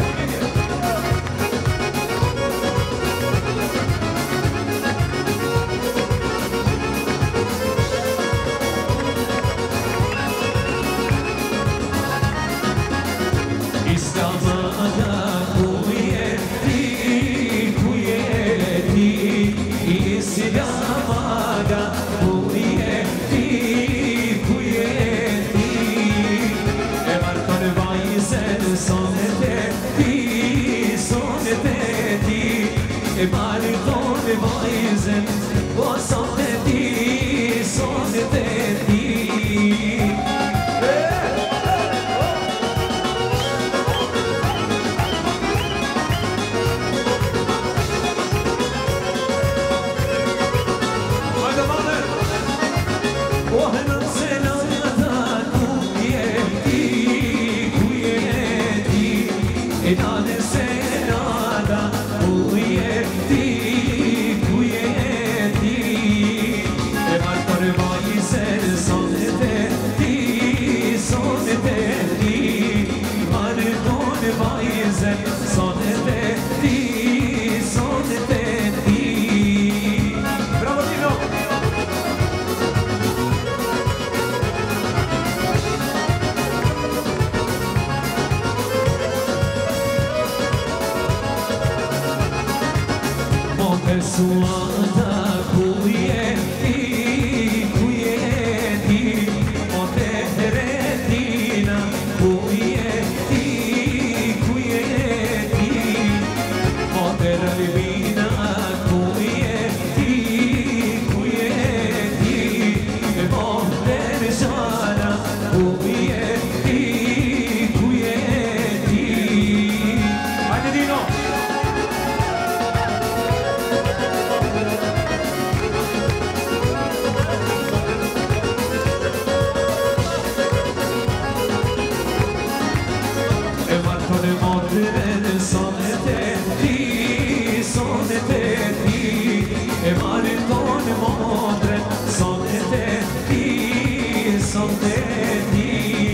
I dane se nada, uje ti, e martore vajzer sonete ti, martore vajzer sonete ti. Bravo Dino! Suada kujeti, o teretina kujeti, o teralivina kujeti, o terzana kujeti. Hajde Dino! Sonete ti, e maritone modre, sonete ti.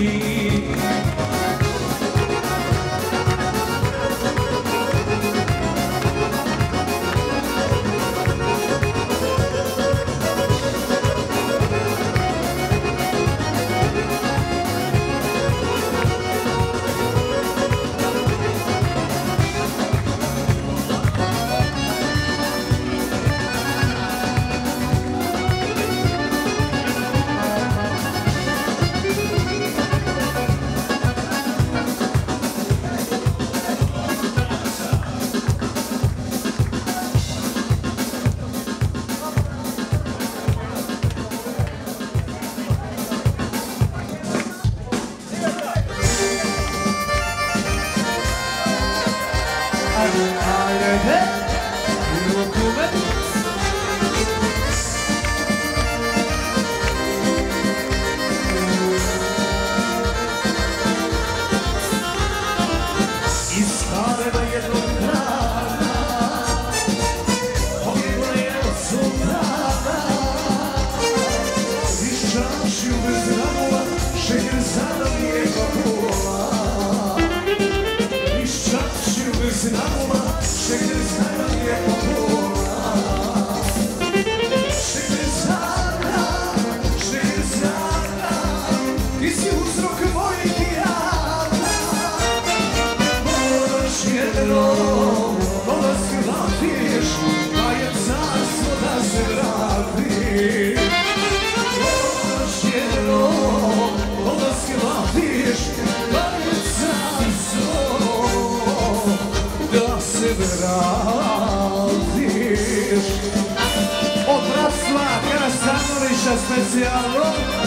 Od bratstva Karasanovića specijalno.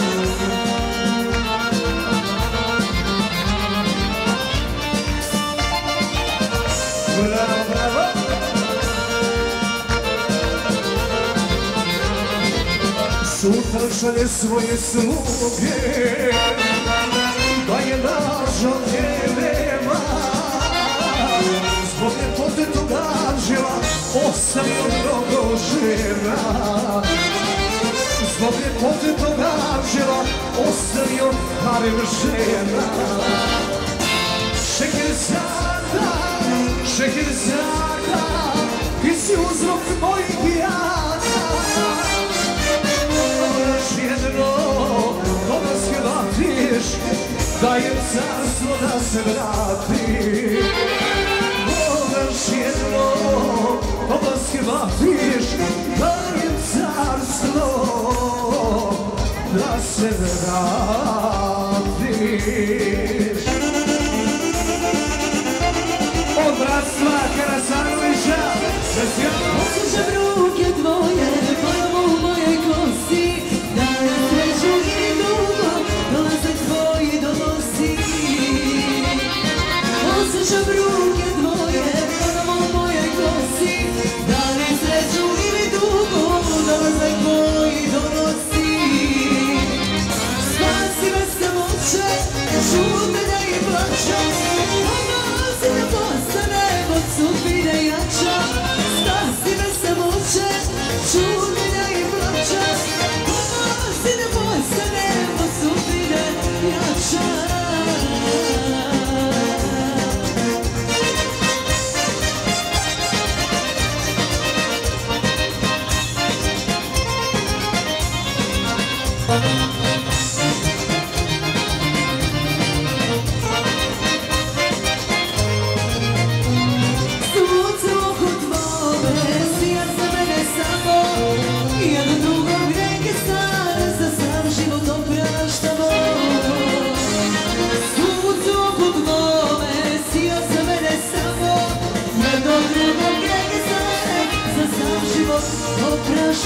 Bravo, bravo. Sutra šalje svoje sluge, da je lažo nema. Zbog ljepote toga anđela ostavio mnogo žena. Zbog ljepote toga anđela ostavio barem žena. Šeherzada, ti si uzrok mojih jada. Moraš jedno dolaske vratiš, dajem carstvo da se vrati. Moraš jedno dolaske vratiš, dajem carstvo da se vratiš. Od bratstva Karasanovića, specijalno. Osjećam ruke tvoje, glavu u mojoj kosi, dajem sreću i dugo, dolazak tvoji donosi. Osjećam ruke tvoje, glavu u mojoj kosi, dajem sreću i dugo, dolazak tvoji donosi. Spasi me samoće, šute da je plaća, odnosi na tvoje.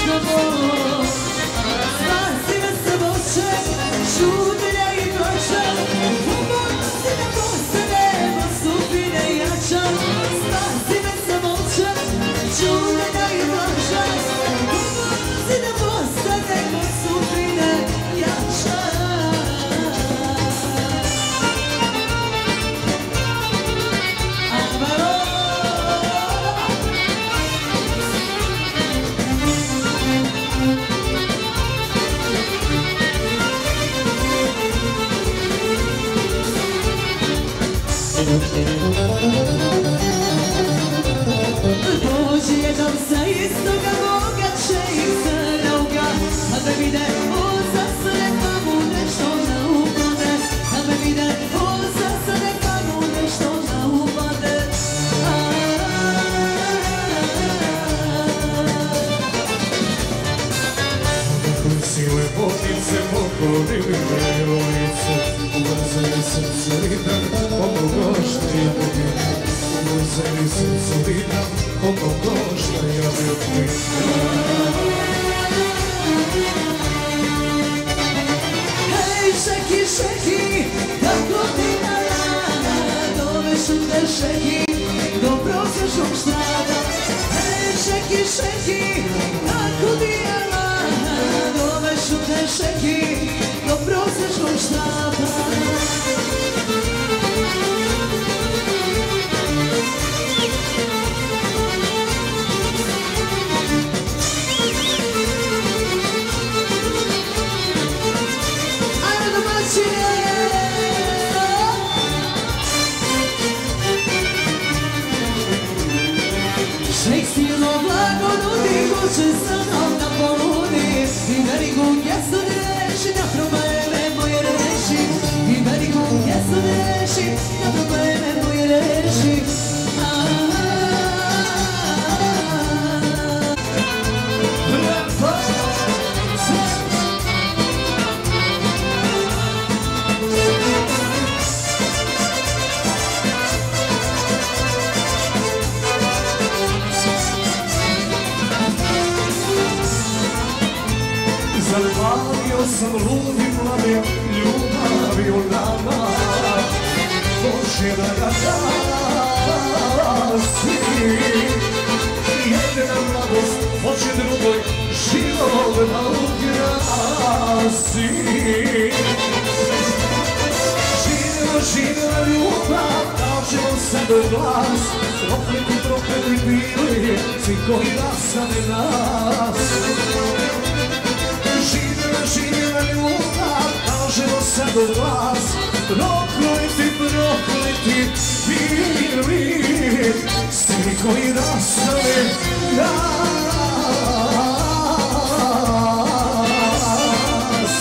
tobom. Spasi me samoće, šutenja i plaća, pomozi da postanemo sudbine jača. Spasi me samoće, šutenja i plaća, pomozi da postanemo sudbine jača. Boži jednom sa istoga Boga će ih nauga, a da vide uzasne pa mu nešto naupade, a da vide uzasne pa mu nešto naupade. Si lepotice poklonili me ulicu, ubrzali srce vidim, onoga što ja vidim. Ubrzali srce vidim, onoga što ja vidim. Hej, šeki, šeki, tako ti na rana, dovešu te šeki, do prosječnog štrada. Hej, šeki, šeki, tako ti na rana, dovešu te šeki, do prosječnog štrada. Šekspirno blago nudi, ko će sa mnom da poludi. I veliku pjesmu reši, na probleme moje reši. I veliku pjesmu reši, na probleme moje reši. Zalivao sam ludim mladim ljubavi u nama, Bože da ga dasi. Jedna mladost hoće drugoj život da ukrasi. Živjela ljubav, kažemo sad u glas, prokleti bili svi koji rasade nas. Živjela ljubav, kažemo sad u glas, prokleti bili svi koji rasade nas.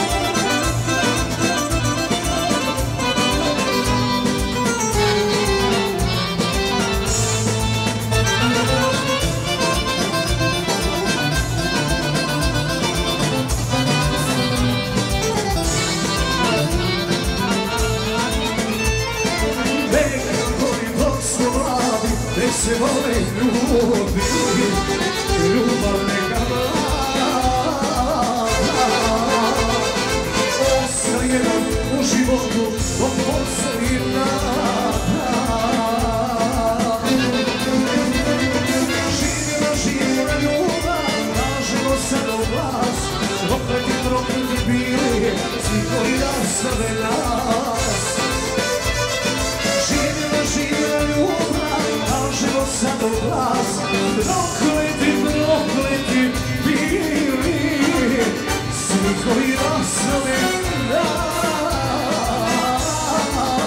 Nek se vole ljudi, ljubav neka vlada. Ostaje nam u životu dok postoji nada. Živjela ljubav, kažemo sad u glas, prokleti bili svi koji rastave nas. Živjela ljubav, kažemo sad u glas, prokleti bili svi koji rastave nas.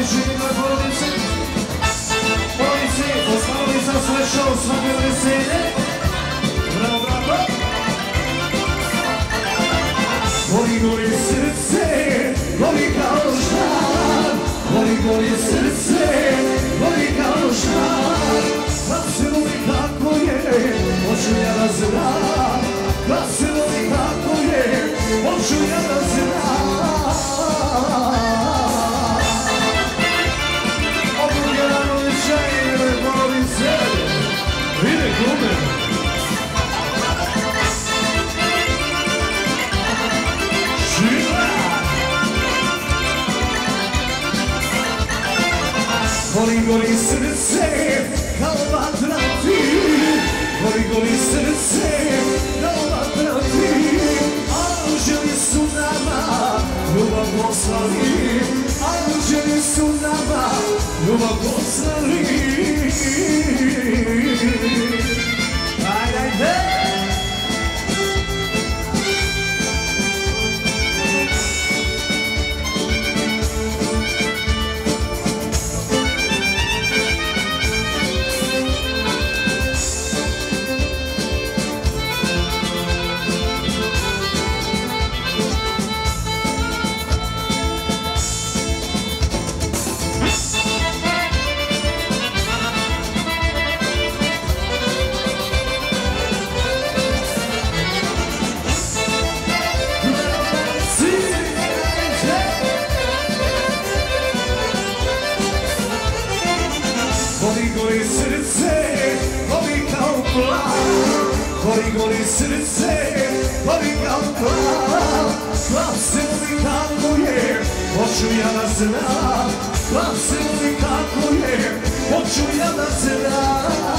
Osmanoviću i njegove porodice. Porodici Osmanovića srećo svake veselje. Bravo, bravo. Gori, gori srce, gori kao žar. Gori, gori srce, gori kao žar. Kad se voli kako je, hoću ja da znam. Kad se voli kako je, hoću ja da znam. Obruljanovića i njegove porodice. Ide kume. Gori, gori srce, kao vatra ti. Gori, gori srce, kao vatra ti. Anđeli su nama ljubav poslali. Anđeli su nama ljubav poslali. Ajde, ajde. Gori srce, gori kao plav. Gori, gori srce, gori kao plav. Plav se voli kako je, hoću ja da znam. Plav se voli kako je, hoću ja da znam.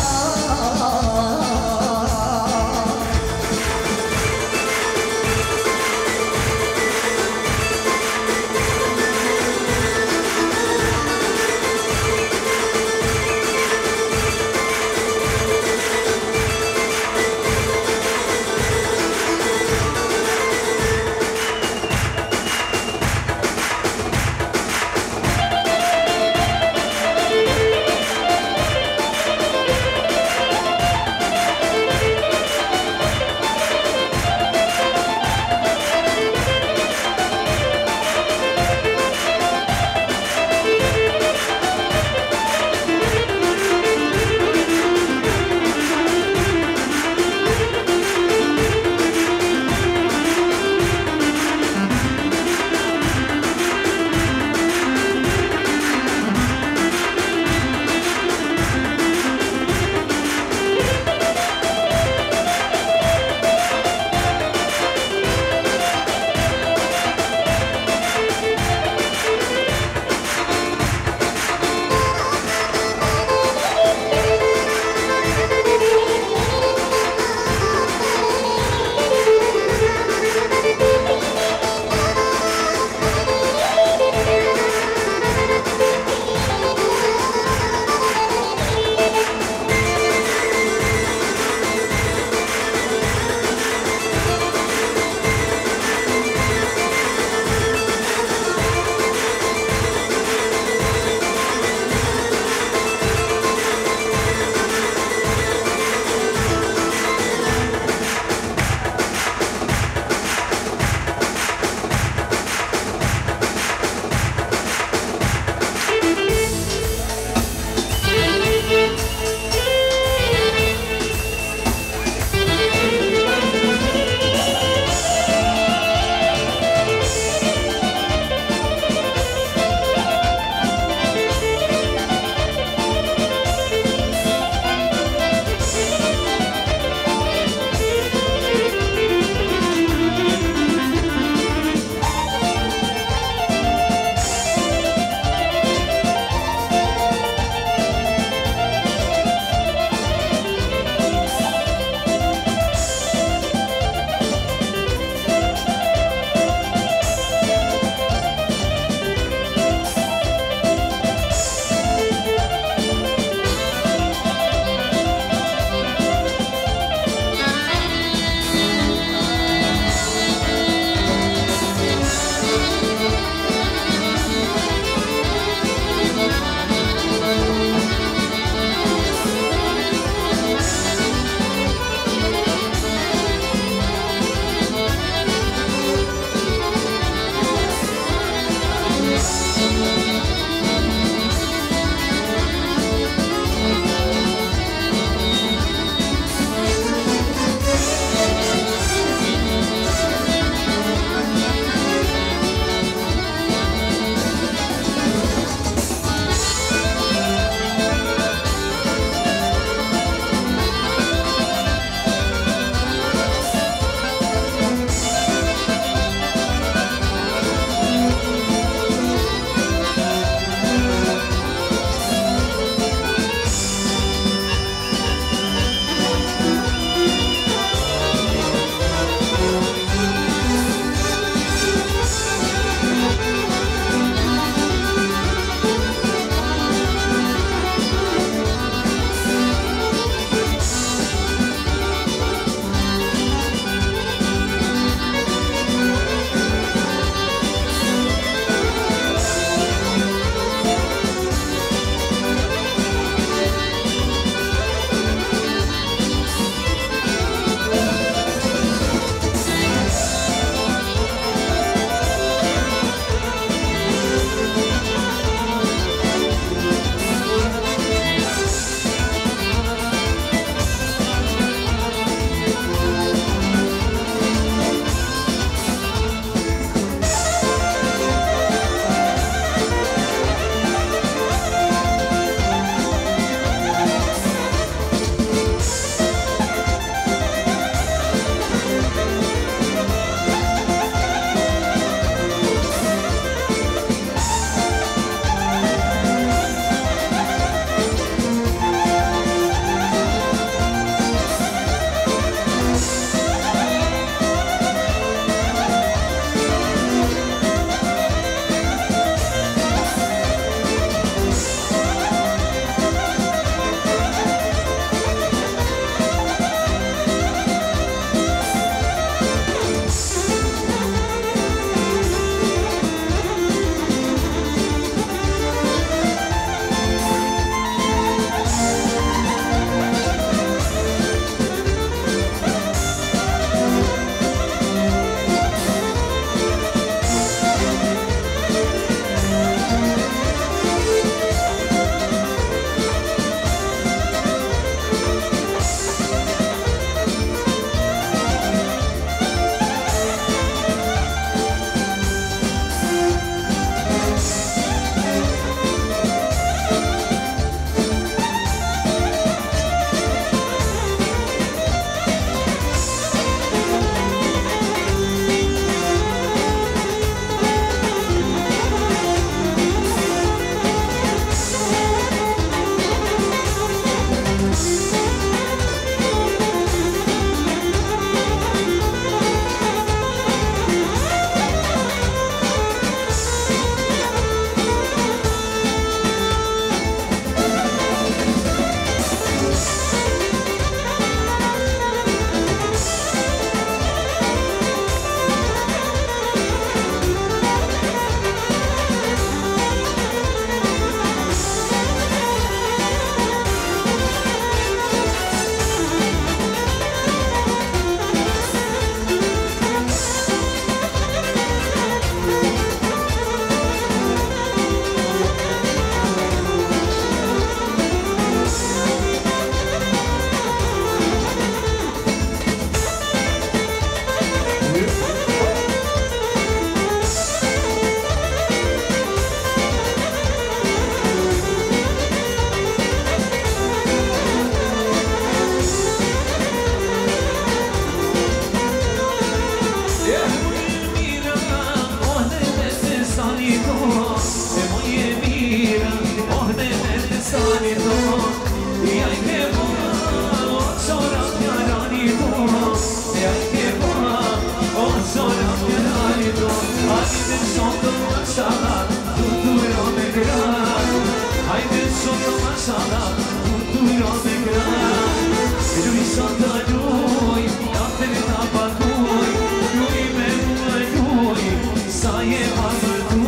sotto masala, tutto rome gran. Haideți sotto masala, tutto rome gran. E lui sotto a lui, datele tapa lui, lui mereu lui, sa e mamă tu.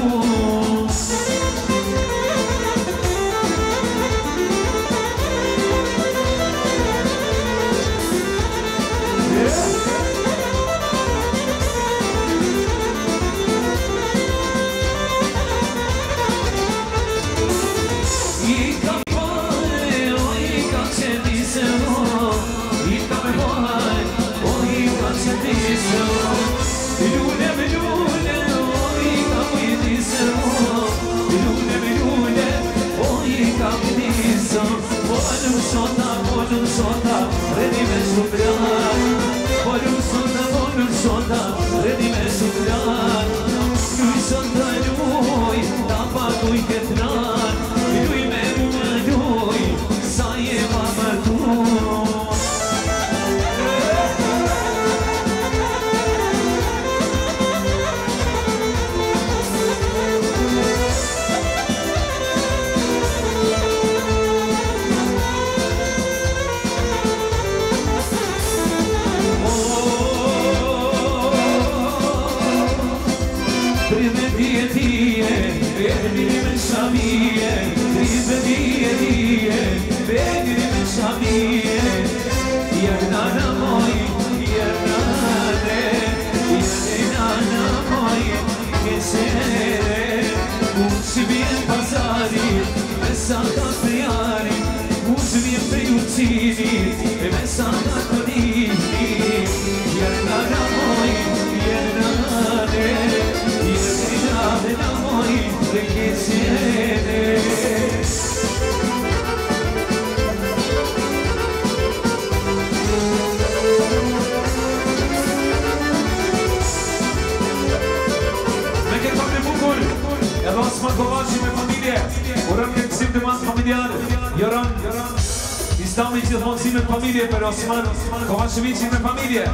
Per Osman Kovačević ime familije.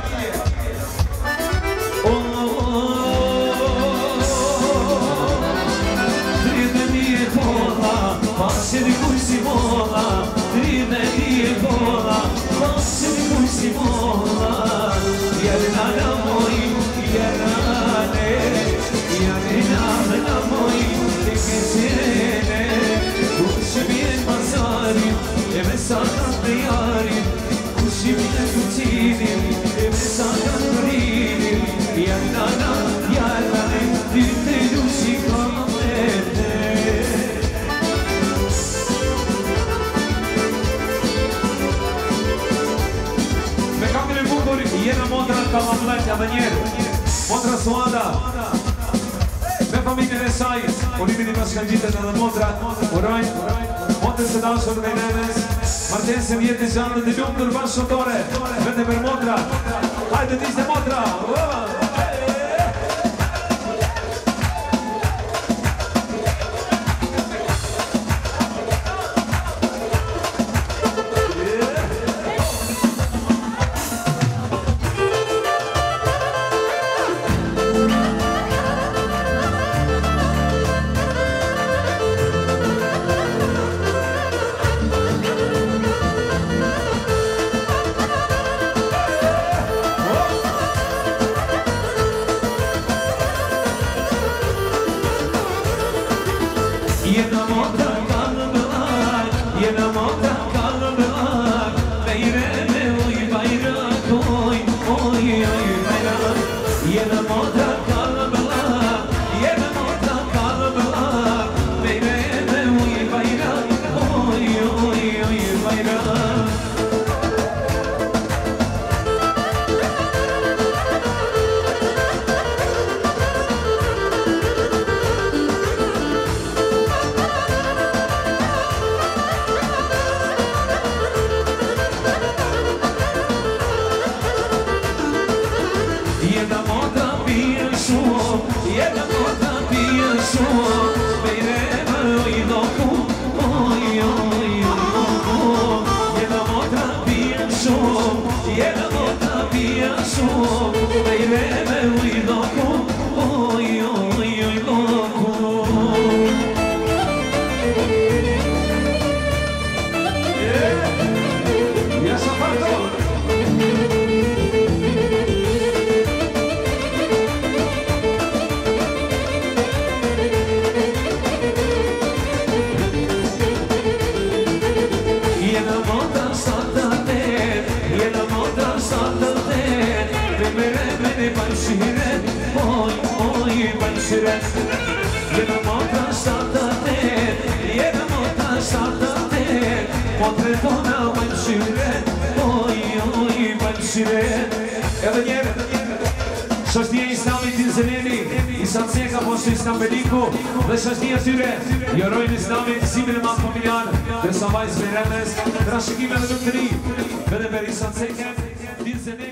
Drine mi je pola, pa se mi kuj si mola. Drine mi je pola, pa se mi kuj si mola. Jer nana moji, jer nane, jer nana moji, teke žene. Kuće mi je pazari, eme sada te jari. Kući mi je kućini, eme sada korini. Jer nana, jer nane, ti te duši kamete. Mecamele bucuri, jedna modra ca la mlătea venier. Modra suada. Pe familiile sai, unii din mascangite de la modra, uroi, monte se dau sobre nenes. Martin se viete giallo di lungo il basso tore. Vede per modra. Haide dice modra. tretona më mshire Oj, më mshire Edhe njerë Shoshtje Islamit Tinzeleni Isam Seka poshtë Islam Beliku Dhe shoshtje tyre Jorojnë Islamit Simin e matë familjar Dhe sa vajzë me remes Rashikime dhe nuk të ri Vede për Isam Seka Tinzeleni